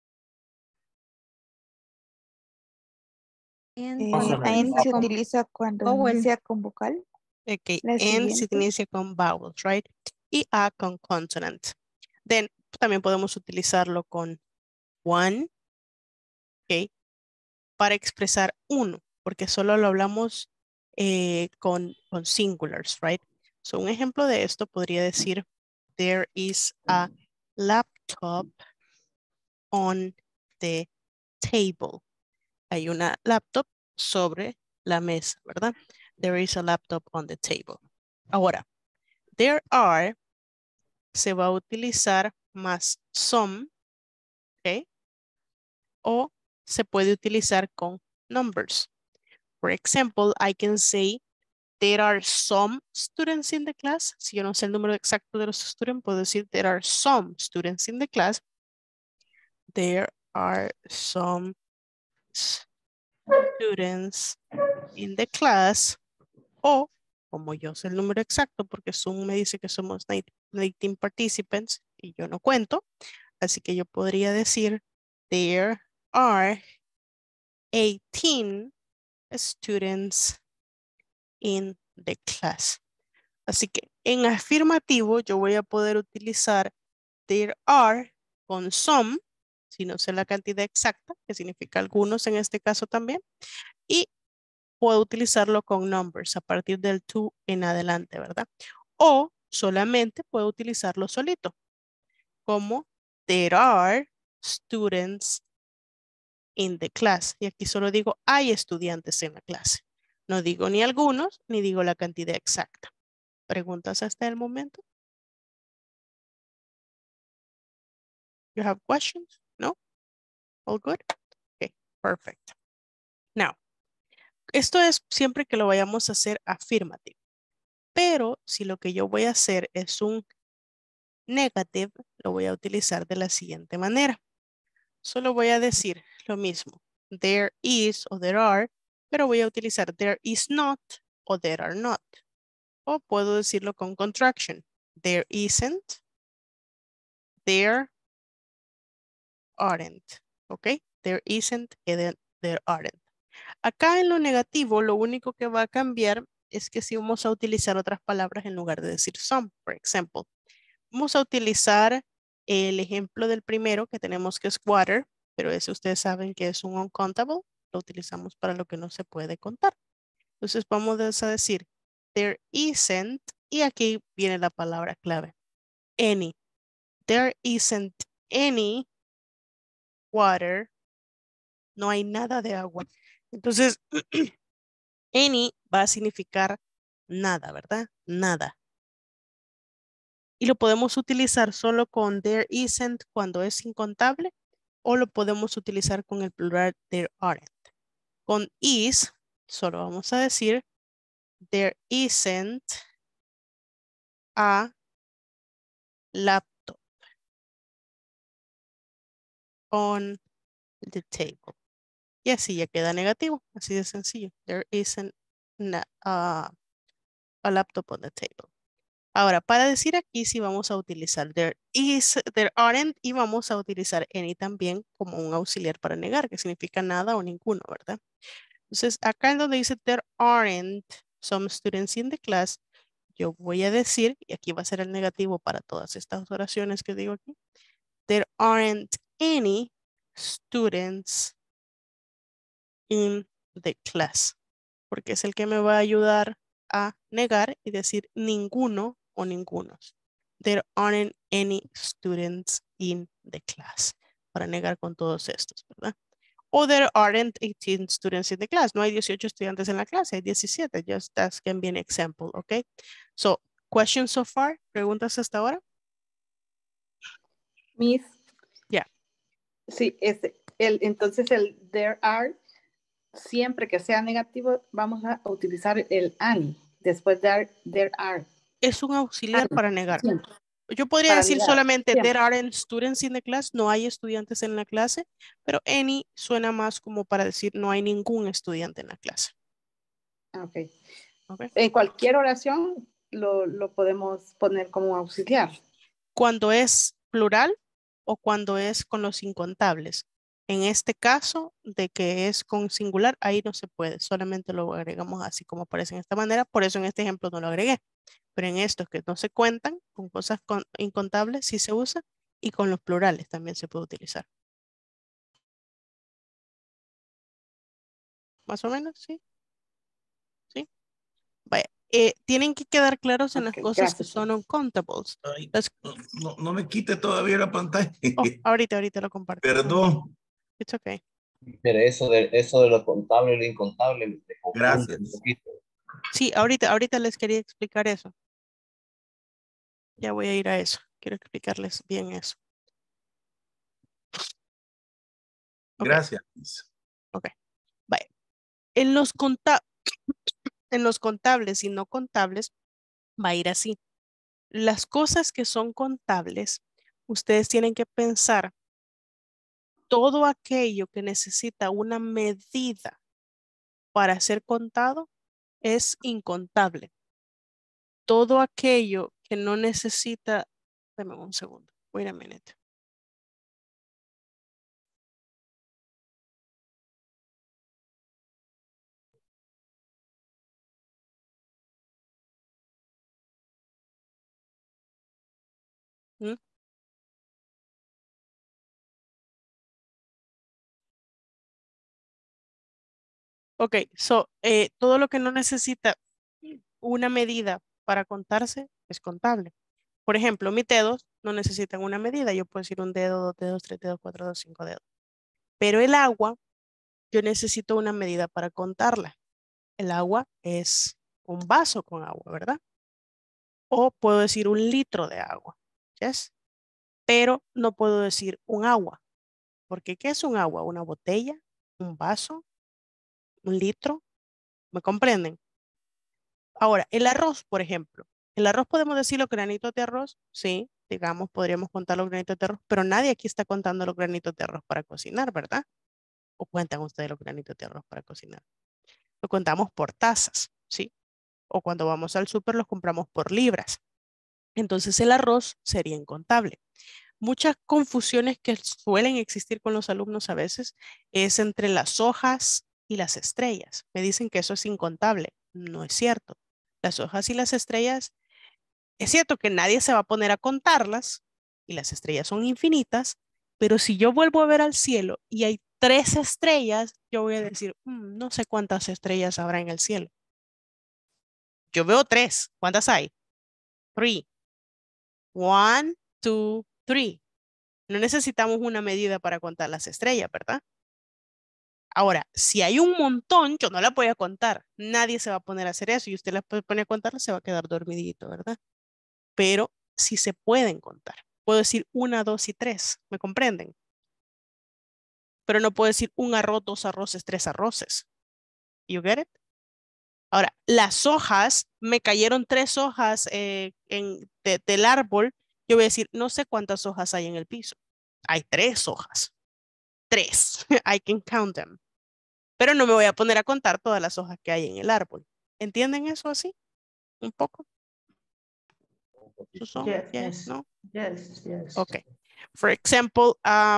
En se utiliza cuando inicia con vocal. Ok, La en se siguiente. inicia con vowels, right? Y a con consonant. Then también podemos utilizarlo con one, ok, para expresar uno, porque solo lo hablamos con singulars, right? So un ejemplo de esto podría decir, there is a laptop on the table. Hay una laptop sobre la mesa, ¿verdad? There is a laptop on the table. Ahora, there are se va a utilizar más some, ¿ok? O se puede utilizar con numbers. For example, I can say there are some students in the class. Si yo no sé el número exacto de los students, puedo decir there are some students in the class. There are some students in the class. O, como yo sé el número exacto, porque Zoom me dice que somos 19 participants y yo no cuento, así que yo podría decir, there are 18 students in the class. Así que en afirmativo yo voy a poder utilizar there are con some, si no sé la cantidad exacta, que significa algunos en este caso también, y puedo utilizarlo con numbers a partir del to en adelante, ¿verdad? O solamente puedo utilizarlo solito, como there are students in the class. Y aquí solo digo hay estudiantes en la clase. No digo ni algunos, ni digo la cantidad exacta. ¿Preguntas hasta el momento? You have questions? No? All good? Okay, perfect. Now, esto es siempre que lo vayamos a hacer afirmativo. Pero si lo que yo voy a hacer es un negative, lo voy a utilizar de la siguiente manera. Solo voy a decir lo mismo. There is o there are, pero voy a utilizar there is not o there are not. O puedo decirlo con contraction. There isn't, there aren't. ¿Ok? There isn't and there aren't. Acá en lo negativo, lo único que va a cambiar es que si vamos a utilizar otras palabras en lugar de decir some, por ejemplo. Vamos a utilizar el ejemplo del primero que tenemos que es water, pero ese ustedes saben que es un uncountable. Lo utilizamos para lo que no se puede contar. Entonces vamos a decir there isn't y aquí viene la palabra clave. Any. There isn't any water. No hay nada de agua. Entonces, any va a significar nada, ¿verdad? Nada. Y lo podemos utilizar solo con there isn't cuando es incontable o lo podemos utilizar con el plural there aren't. Con is, solo vamos a decir there isn't a laptop on the table. Y así ya queda negativo, así de sencillo. There isn't a laptop on the table. Ahora, para decir aquí sí vamos a utilizar there is, there aren't y vamos a utilizar any también como un auxiliar para negar, que significa nada o ninguno, ¿verdad? Entonces, acá en donde dice there aren't some students in the class, yo voy a decir, y aquí va a ser el negativo para todas estas oraciones que digo aquí, there aren't any students in the class, porque es el que me va a ayudar a negar y decir ninguno o ningunos. There aren't any students in the class, para negar con todos estos, ¿verdad? O there aren't 18 students in the class. No hay 18 estudiantes en la clase, hay 17. Just that can be an example, okay? So, questions so far? ¿Preguntas hasta ahora? Miss. Yeah. Sí, entonces el there are, siempre que sea negativo, vamos a utilizar el any. Después de there are. Es un auxiliar para negar. Siempre. Yo podría Para decir negar, solamente siempre. there aren't students in the class, no hay estudiantes en la clase, pero any suena más como para decir no hay ningún estudiante en la clase. Okay. Okay. En cualquier oración lo podemos poner como auxiliar. Cuando es plural o cuando es con los incontables. En este caso de que es con singular, ahí no se puede, solamente lo agregamos así como aparece en esta manera, por eso en este ejemplo no lo agregué. Pero en estos que no se cuentan, con cosas incontables sí se usa y con los plurales también se puede utilizar. ¿Más o menos? Sí. ¿Sí? Vaya. Tienen que quedar claros en las cosas que son uncountables. Ay, no me quite todavía la pantalla. Oh, ahorita lo comparto. Perdón. It's okay. Pero eso de lo contable y lo incontable me confunde Gracias. un poquito. Sí, ahorita les quería explicar eso. Ya voy a ir a eso. Quiero explicarles bien eso. Okay. Gracias. Ok. Vaya. En los contables y no contables va a ir así. Las cosas que son contables, ustedes tienen que pensar todo aquello que necesita una medida para ser contado es incontable. Todo aquello que no necesita, dame un segundo, wait a minute. ¿Mm? Ok, so, todo lo que no necesita una medida para contarse es contable. Por ejemplo, mis dedos no necesitan una medida. Yo puedo decir un dedo, 2 dedos, 3 dedos, 4 dedos, 5 dedos. Pero el agua, yo necesito una medida para contarla. El agua es un vaso con agua, ¿verdad? O puedo decir un litro de agua. ¿Yes? Pero no puedo decir un agua. Porque ¿qué es un agua? Una botella, un vaso, un litro. ¿Me comprenden? Ahora, el arroz, por ejemplo. El arroz podemos decir los granitos de arroz. Sí, digamos, podríamos contar los granitos de arroz. Pero nadie aquí está contando los granitos de arroz para cocinar, ¿verdad? ¿O cuentan ustedes los granitos de arroz para cocinar? Lo contamos por tazas, ¿sí? O cuando vamos al súper los compramos por libras. Entonces el arroz sería incontable. Muchas confusiones que suelen existir con los alumnos a veces es entre las hojas y las estrellas. Me dicen que eso es incontable. No es cierto. Las hojas y las estrellas, es cierto que nadie se va a poner a contarlas y las estrellas son infinitas, pero si yo vuelvo a ver al cielo y hay 3 estrellas, yo voy a decir, no sé cuántas estrellas habrá en el cielo. Yo veo 3. ¿Cuántas hay? 3. 1, 2, 3. No necesitamos una medida para contar las estrellas, ¿verdad? Ahora, si hay un montón, yo no la voy a contar. Nadie se va a poner a hacer eso y usted la pone a contar, se va a quedar dormidito, ¿verdad? Pero sí se pueden contar. Puedo decir 1, 2 y 3. ¿Me comprenden? Pero no puedo decir un arroz, 2 arroces, 3 arroces. You get it? Ahora, las hojas, me cayeron 3 hojas del árbol. Yo voy a decir, no sé cuántas hojas hay en el piso. Hay 3 hojas. 3. I can count them. Pero no me voy a poner a contar todas las hojas que hay en el árbol. ¿Entienden eso así? Un poco. Yes, Yes, yes, no? yes, yes. Okay. For example,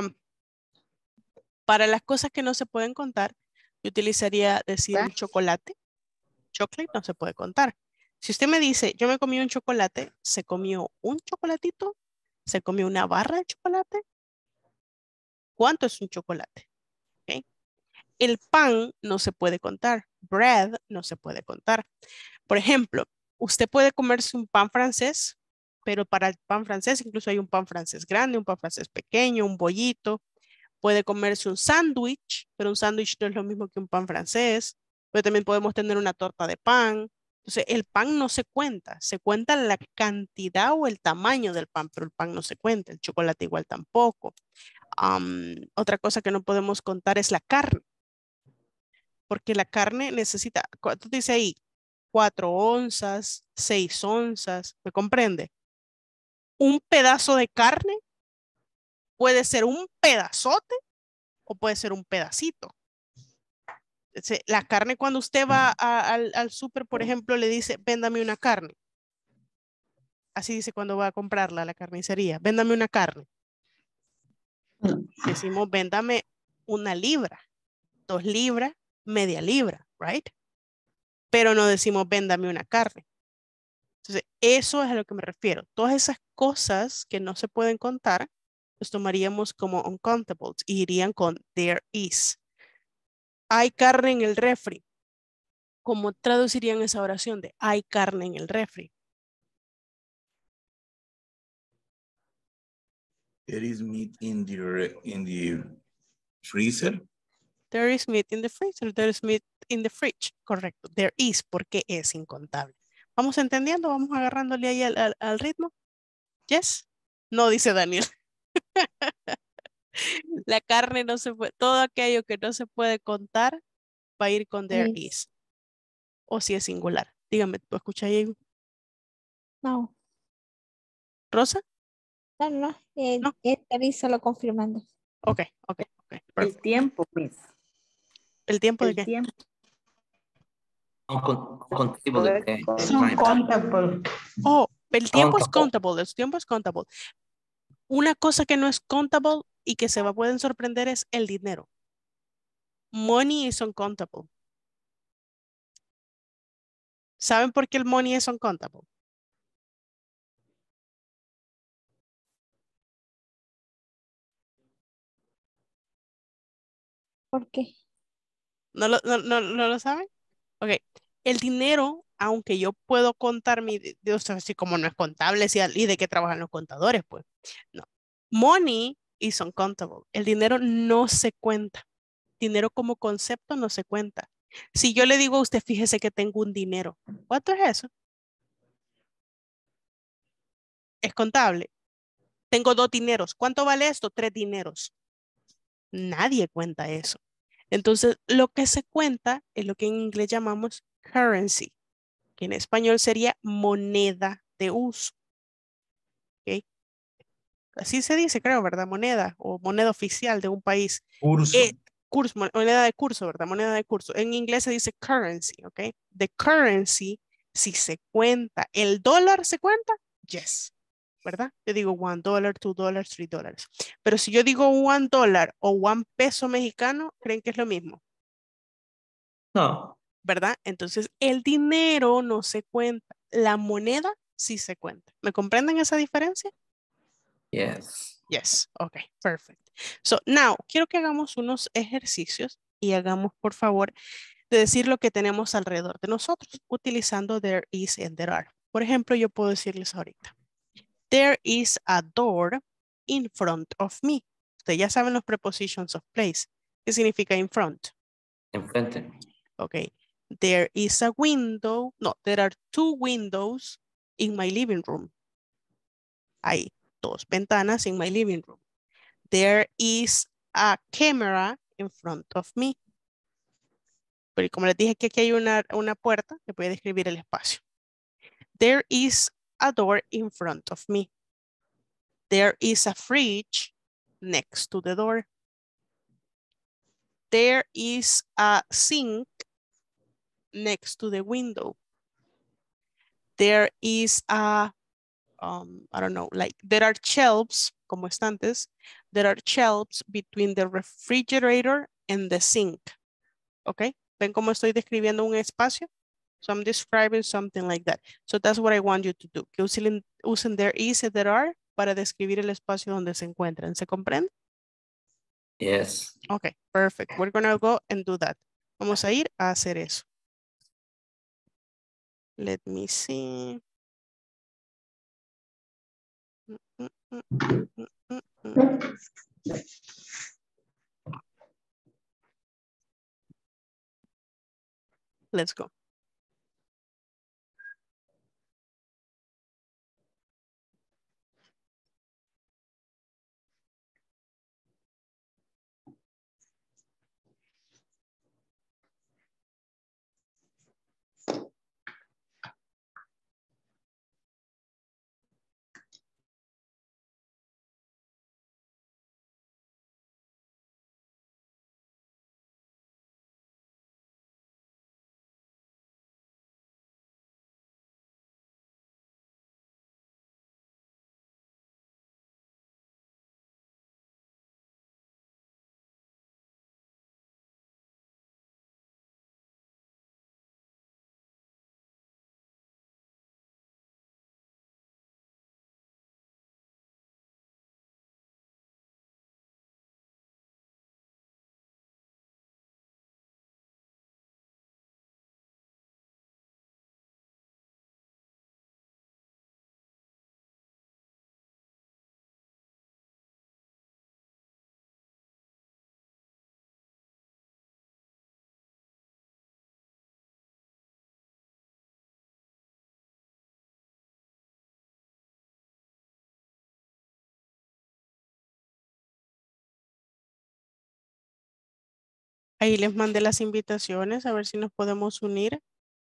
para las cosas que no se pueden contar, yo utilizaría decir un chocolate. Chocolate no se puede contar. Si usted me dice, yo me comí un chocolate, ¿se comió un chocolatito? ¿Se comió una barra de chocolate? ¿Cuánto es un chocolate? Okay. El pan no se puede contar. Bread no se puede contar. Por ejemplo, usted puede comerse un pan francés, pero para el pan francés incluso hay un pan francés grande, un pan francés pequeño, un bollito. Puede comerse un sándwich, pero un sándwich no es lo mismo que un pan francés. Pero también podemos tener una torta de pan. Entonces, el pan no se cuenta la cantidad o el tamaño del pan, pero el pan no se cuenta, el chocolate igual tampoco. Otra cosa que no podemos contar es la carne, porque la carne necesita, ¿cuánto dice ahí? 4 onzas, 6 onzas, ¿me comprende? Un pedazo de carne puede ser un pedazote o puede ser un pedacito. La carne, cuando usted va al súper, por ejemplo, le dice, véndame una carne. Así dice cuando va a comprarla a la carnicería, véndame una carne. Decimos, véndame 1 libra, 2 libras, media libra, right? Pero no decimos, véndame una carne. Entonces, eso es a lo que me refiero. Todas esas cosas que no se pueden contar, los tomaríamos como uncountables y irían con there is. Hay carne en el refri. ¿Cómo traducirían esa oración de hay carne en el refri? There is meat in the freezer. There is meat in the freezer. There is meat in the fridge. Correcto. There is, porque es incontable. ¿Vamos entendiendo? ¿Vamos agarrándole ahí al ritmo? Yes. No, dice Daniel. La carne no se puede, todo aquello que no se puede contar va a ir con there is. O si es singular. Dígame, ¿tú escuchas ahí? No. ¿Rosa? No. Estaría solo confirmando. Ok. El tiempo, Miss. ¿El tiempo de qué? Tiempo. Son contable. Oh, el tiempo es contable. El tiempo es contable. Una cosa que no es contable y que se pueden sorprender es el dinero. Money is uncontable. ¿Saben por qué el money es uncontable? ¿Por qué? ¿No lo saben? Ok. El dinero, aunque yo puedo contar o sea, así como no es contable, y de qué trabajan los contadores, pues. No. Money is uncontable. El dinero no se cuenta. Dinero como concepto no se cuenta. Si yo le digo a usted, fíjese que tengo un dinero. ¿Cuánto es eso? Es contable. Tengo 2 dineros. ¿Cuánto vale esto? 3 dineros. Nadie cuenta eso. Entonces, lo que se cuenta es lo que en inglés llamamos currency, que en español sería moneda de uso. ¿Okay? Así se dice, creo, ¿verdad? Moneda o moneda oficial de un país. Moneda de curso, ¿verdad? Moneda de curso. En inglés se dice currency, ¿ok? The currency, si se cuenta. ¿El dólar se cuenta? Yes. ¿Verdad? Yo digo $1, $2, $3. Pero si yo digo $1 o $1 mexicano, ¿creen que es lo mismo? No. ¿Verdad? Entonces, el dinero no se cuenta. La moneda sí se cuenta. ¿Me comprenden esa diferencia? Yes. Yes. Ok, perfect. So, now, quiero que hagamos unos ejercicios y hagamos, por favor, de decir lo que tenemos alrededor de nosotros utilizando there is and there are. Por ejemplo, yo puedo decirles ahorita. There is a door in front of me. Ustedes ya saben los prepositions of place. ¿Qué significa in front? Enfrente. Ok. There is a window. No, there are 2 windows in my living room. Hay 2 ventanas in my living room. There is a camera in front of me. Pero como les dije que aquí hay una puerta, le voy a describir el espacio. There is a door in front of me. There is a fridge next to the door. There is a sink next to the window. There is a, I don't know, like there are shelves, como estantes, there are shelves between the refrigerator and the sink. Okay, ¿ven cómo estoy describiendo un espacio? So I'm describing something like that. So that's what I want you to do. Que usen there is y there are para describir el espacio donde se encuentran. ¿Se comprende? Yes. Okay, perfect. We're gonna go and do that. Vamos a ir a hacer eso. Let me see. Let's go. Ahí les mandé las invitaciones, a ver si nos podemos unir.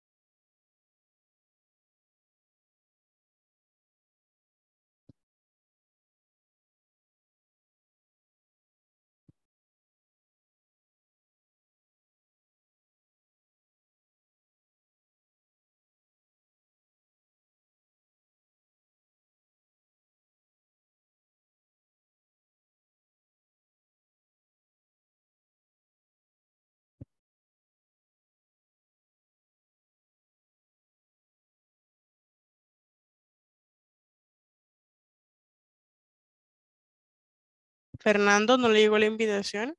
Fernando, ¿no le llegó la invitación?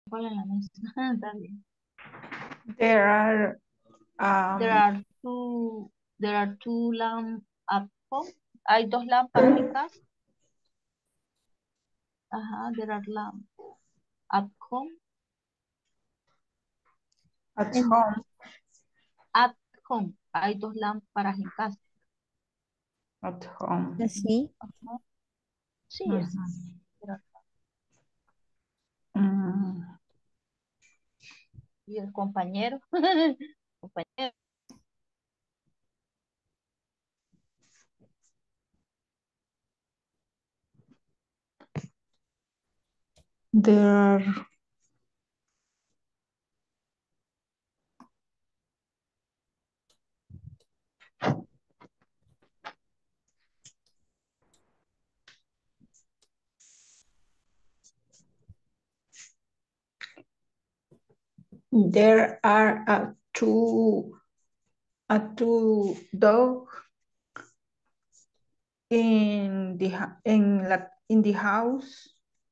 ¿Cuál es la mesa? Está bien. There are two lamps at home. Hay dos lámparas en casa. Ajá, there are lamps at home. At home. At home. Hay dos lámparas en casa. At home. Así. Ajá. Sí, Ujú. es. Mm. Y el compañero. Compañero. There are two dogs in the house.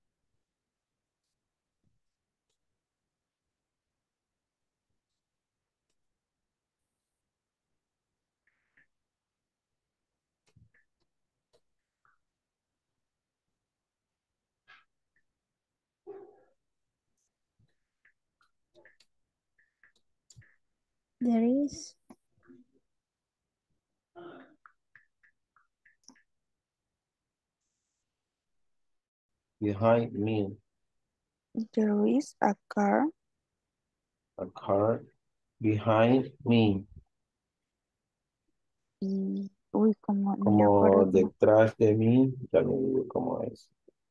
There is. Behind me, There is a car a car behind me, y... Uy, como no me como acuerdo. detrás de mí, ya no digo cómo es.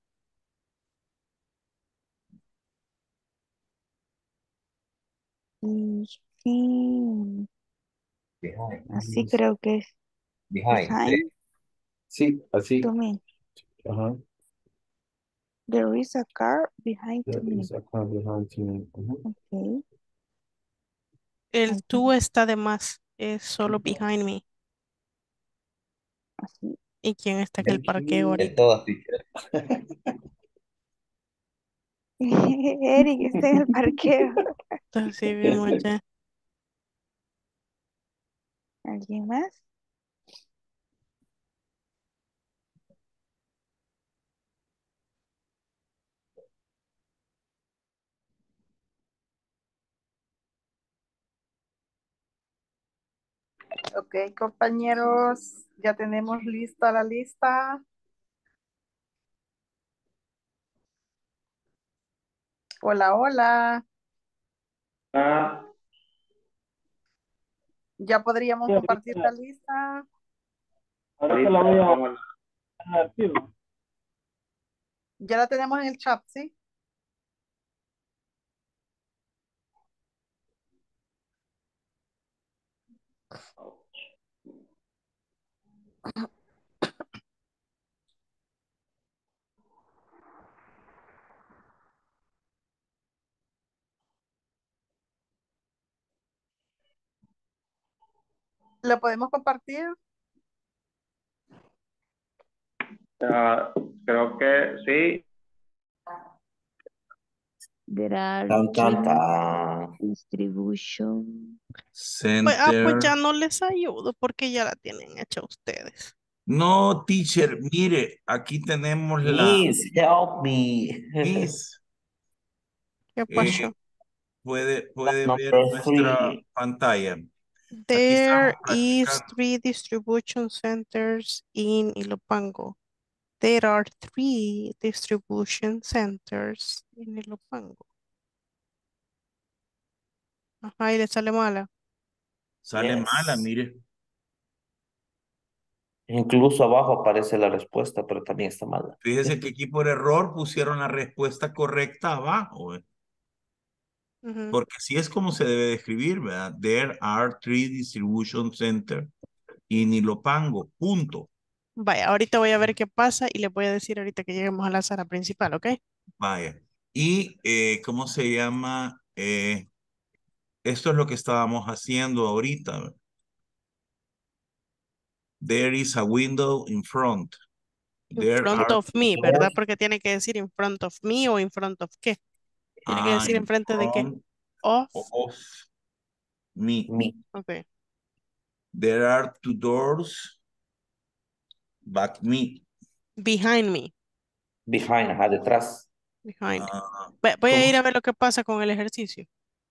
Y sí, así Behind. creo que es. Behind Sí, así. to me. Ajá. There is a car behind There to me. is a car behind me. Ujú. Okay. El tú está de más. Es solo behind me. Así. ¿Y quién está en el parqueo De ahorita? todas, teacher. Eric está en el parqueo. Así vimos ya. ¿Alguien más? Ok, compañeros, ya tenemos lista la lista. Hola, hola. Ya podríamos compartir la lista. Ahorita la voy a archivo. Ya la tenemos en el chat, ¿sí? ¿Lo podemos compartir? Creo que sí. There are Tan, tan, three tan. distribution. Pues Center. ya no les ayudo porque ya la tienen hecha ustedes. No, teacher, mire, aquí tenemos Miss, help me. Miss. ¿Qué pasó? Puede ver Number nuestra 3. pantalla. Aquí There estamos is practicando. 3 distribution centers in Ilopango. There are 3 distribution centers in Ilopango. Ajá, y le sale mala. Sale Yes. mala, mire. Incluso abajo aparece la respuesta, pero también está mala. Fíjese que aquí por error pusieron la respuesta correcta abajo. Porque así es como se debe de escribir, ¿verdad? There are 3 distribution centers in Ilopango, punto. Vaya, ahorita voy a ver qué pasa y les voy a decir ahorita que lleguemos a la sala principal, ¿ok? Vaya. Y, ¿cómo se llama? Esto es lo que estábamos haciendo ahorita. ¿verdad? There is a window in front. In front of me, ¿verdad? Porque tiene que decir in front of me o in front of qué. Tiene que decir in enfrente de qué. front Of. of me. Ok. There are 2 doors back me. Behind me. Behind, ajá, detrás. Behind. Ah, Voy a ¿cómo? ir a ver lo que pasa con el ejercicio.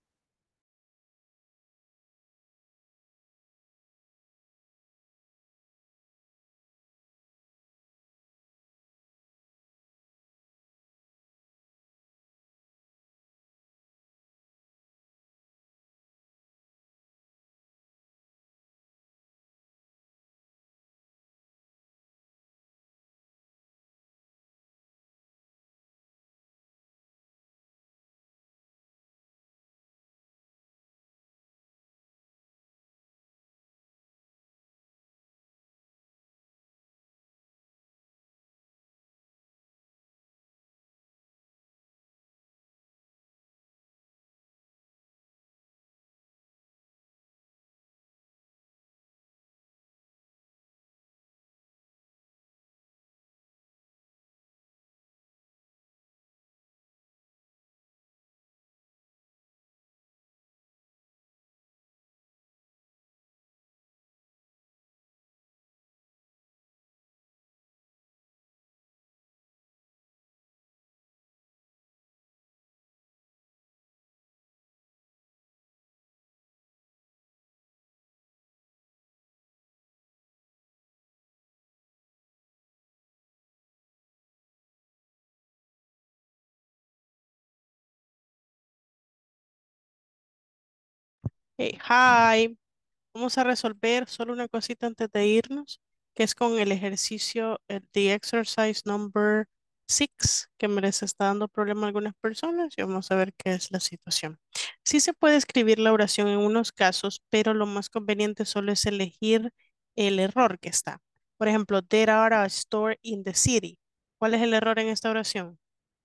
Hey, hi. Vamos a resolver solo una cosita antes de irnos, que es con el ejercicio, the exercise number 6, que me les está dando problema a algunas personas y vamos a ver qué es la situación. Sí se puede escribir la oración en unos casos, pero lo más conveniente solo es elegir el error que está. Por ejemplo, there are a store in the city. ¿Cuál es el error en esta oración?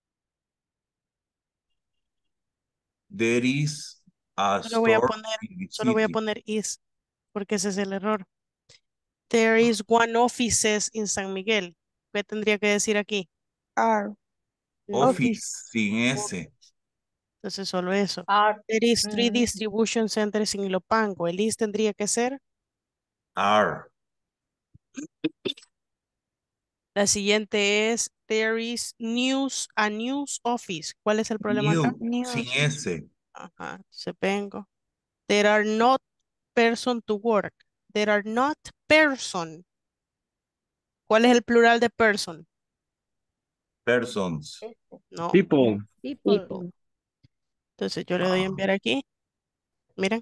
There is a Solo voy a store poner, in the solo voy a city. poner is, porque ese es el error. There is one offices in San Miguel. ¿Qué tendría que decir aquí? Are. Office, sin S. Entonces solo eso. Are. There is 3 distribution centers in Ilopango. El is tendría que ser. Are. La siguiente es there is a news office. ¿Cuál es el problema acá? New, sin S. Ajá, se vengo. There are not person to work. There are not person. ¿Cuál es el plural de person? Persons. No. People. People. Entonces yo le doy a enviar aquí. Miren.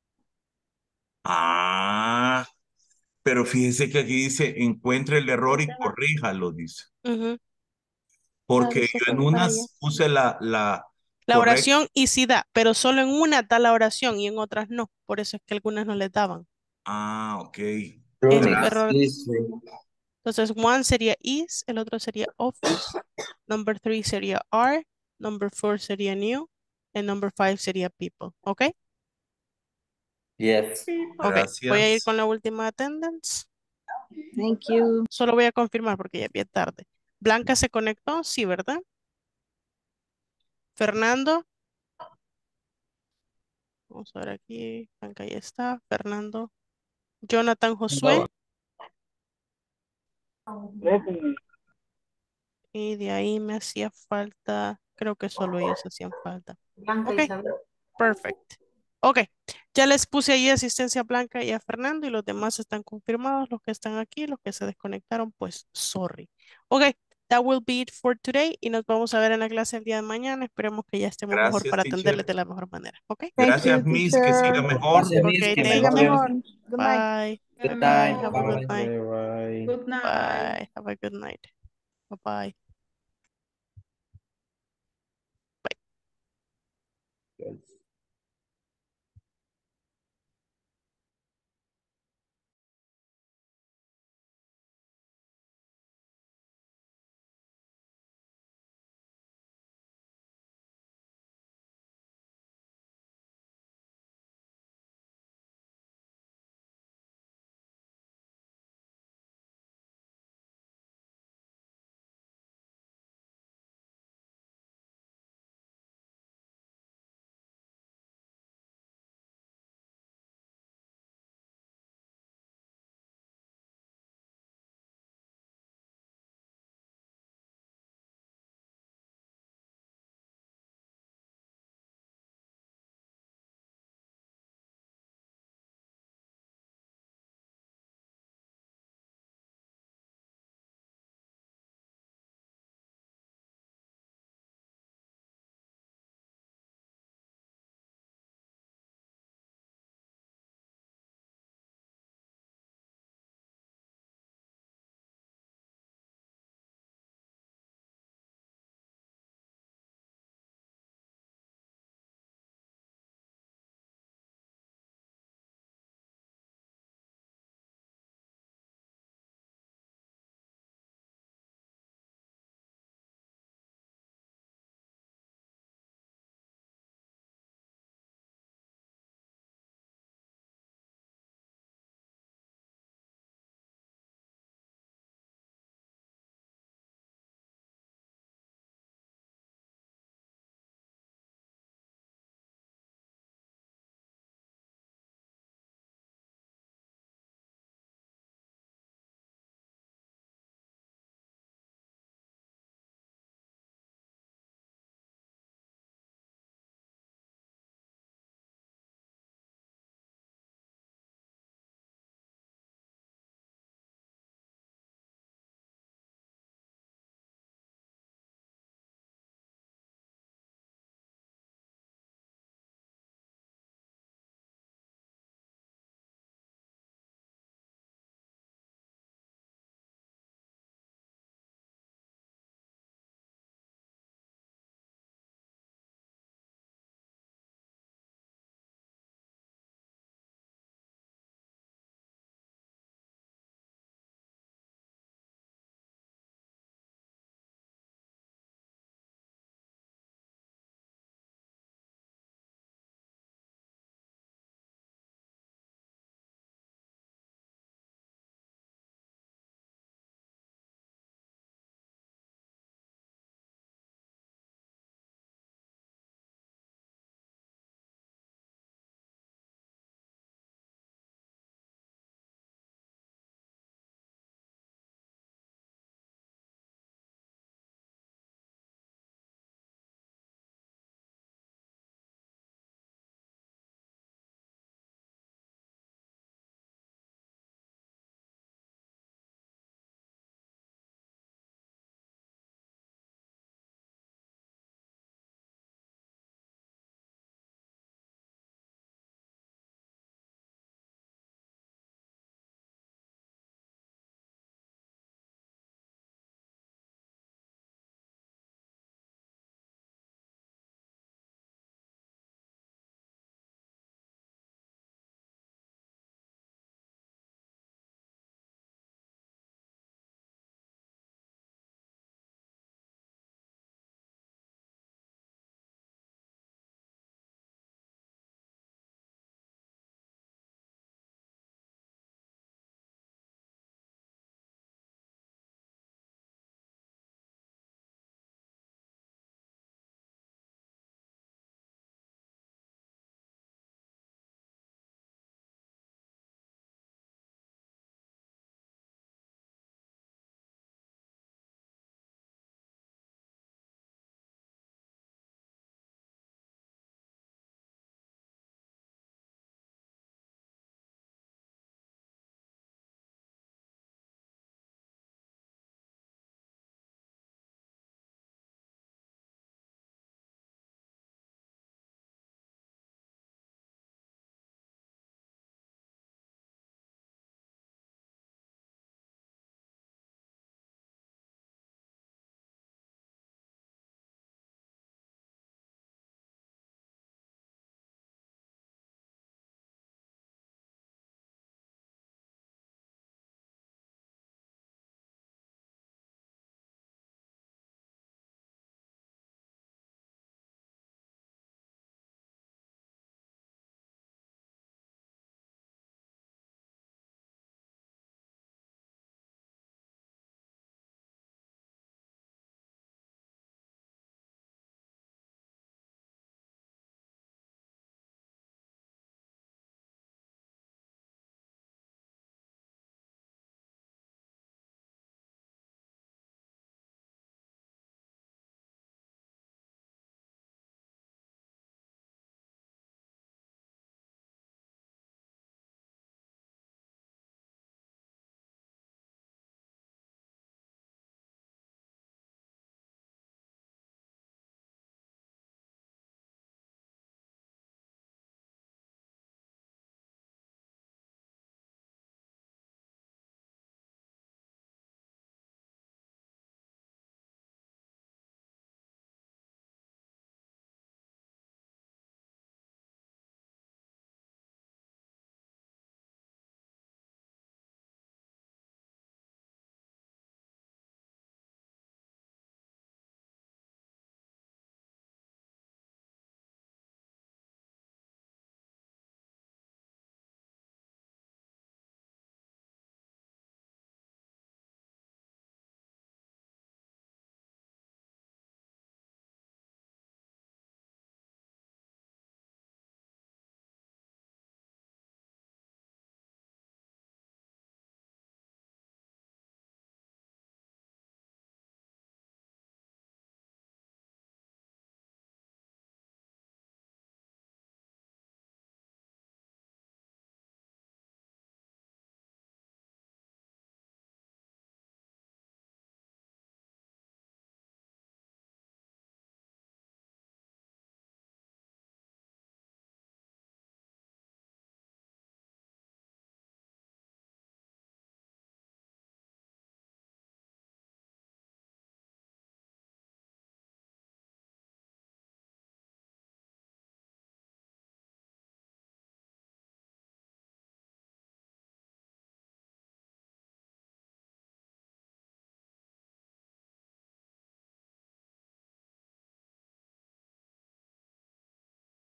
Ah, pero fíjese que aquí dice, encuentre el error y corríjalo, dice. Porque yo en unas puse la La correcta. oración y sí da, pero solo en una da la oración y en otras no. Por eso es que algunas no les daban. Ah, ok. Error. Entonces, one sería is, el otro sería office, number 3 sería are, number 4 sería new, and number 5 sería people. ¿Ok? Yes. Ok, Gracias. voy a ir con la última attendance. Thank you. Solo voy a confirmar porque ya es bien tarde. Blanca se conectó, sí, ¿verdad? Fernando. Vamos a ver aquí. Blanca ya está. Fernando. Jonathan Josué. Y de ahí me hacía falta, creo que solo ellos hacían falta. Blanca Ok, Isabel. perfect. Ok, ya les puse ahí asistencia a Blanca y a Fernando y los demás están confirmados, los que están aquí, los que se desconectaron, pues sorry. Ok, that will be it for today y nos vamos a ver en la clase el día de mañana. Esperemos que ya estemos mejor Gracias, para teacher. atenderles de la mejor manera. Ok. Gracias, Miss, que siga mejor. Gracias, Miss, Ok, que thank Siga you. mejor. Good night. Bye. Good Bye. night. Have a good Bye. night. Bye. Good night. Bye. Have a good night. Bye-bye.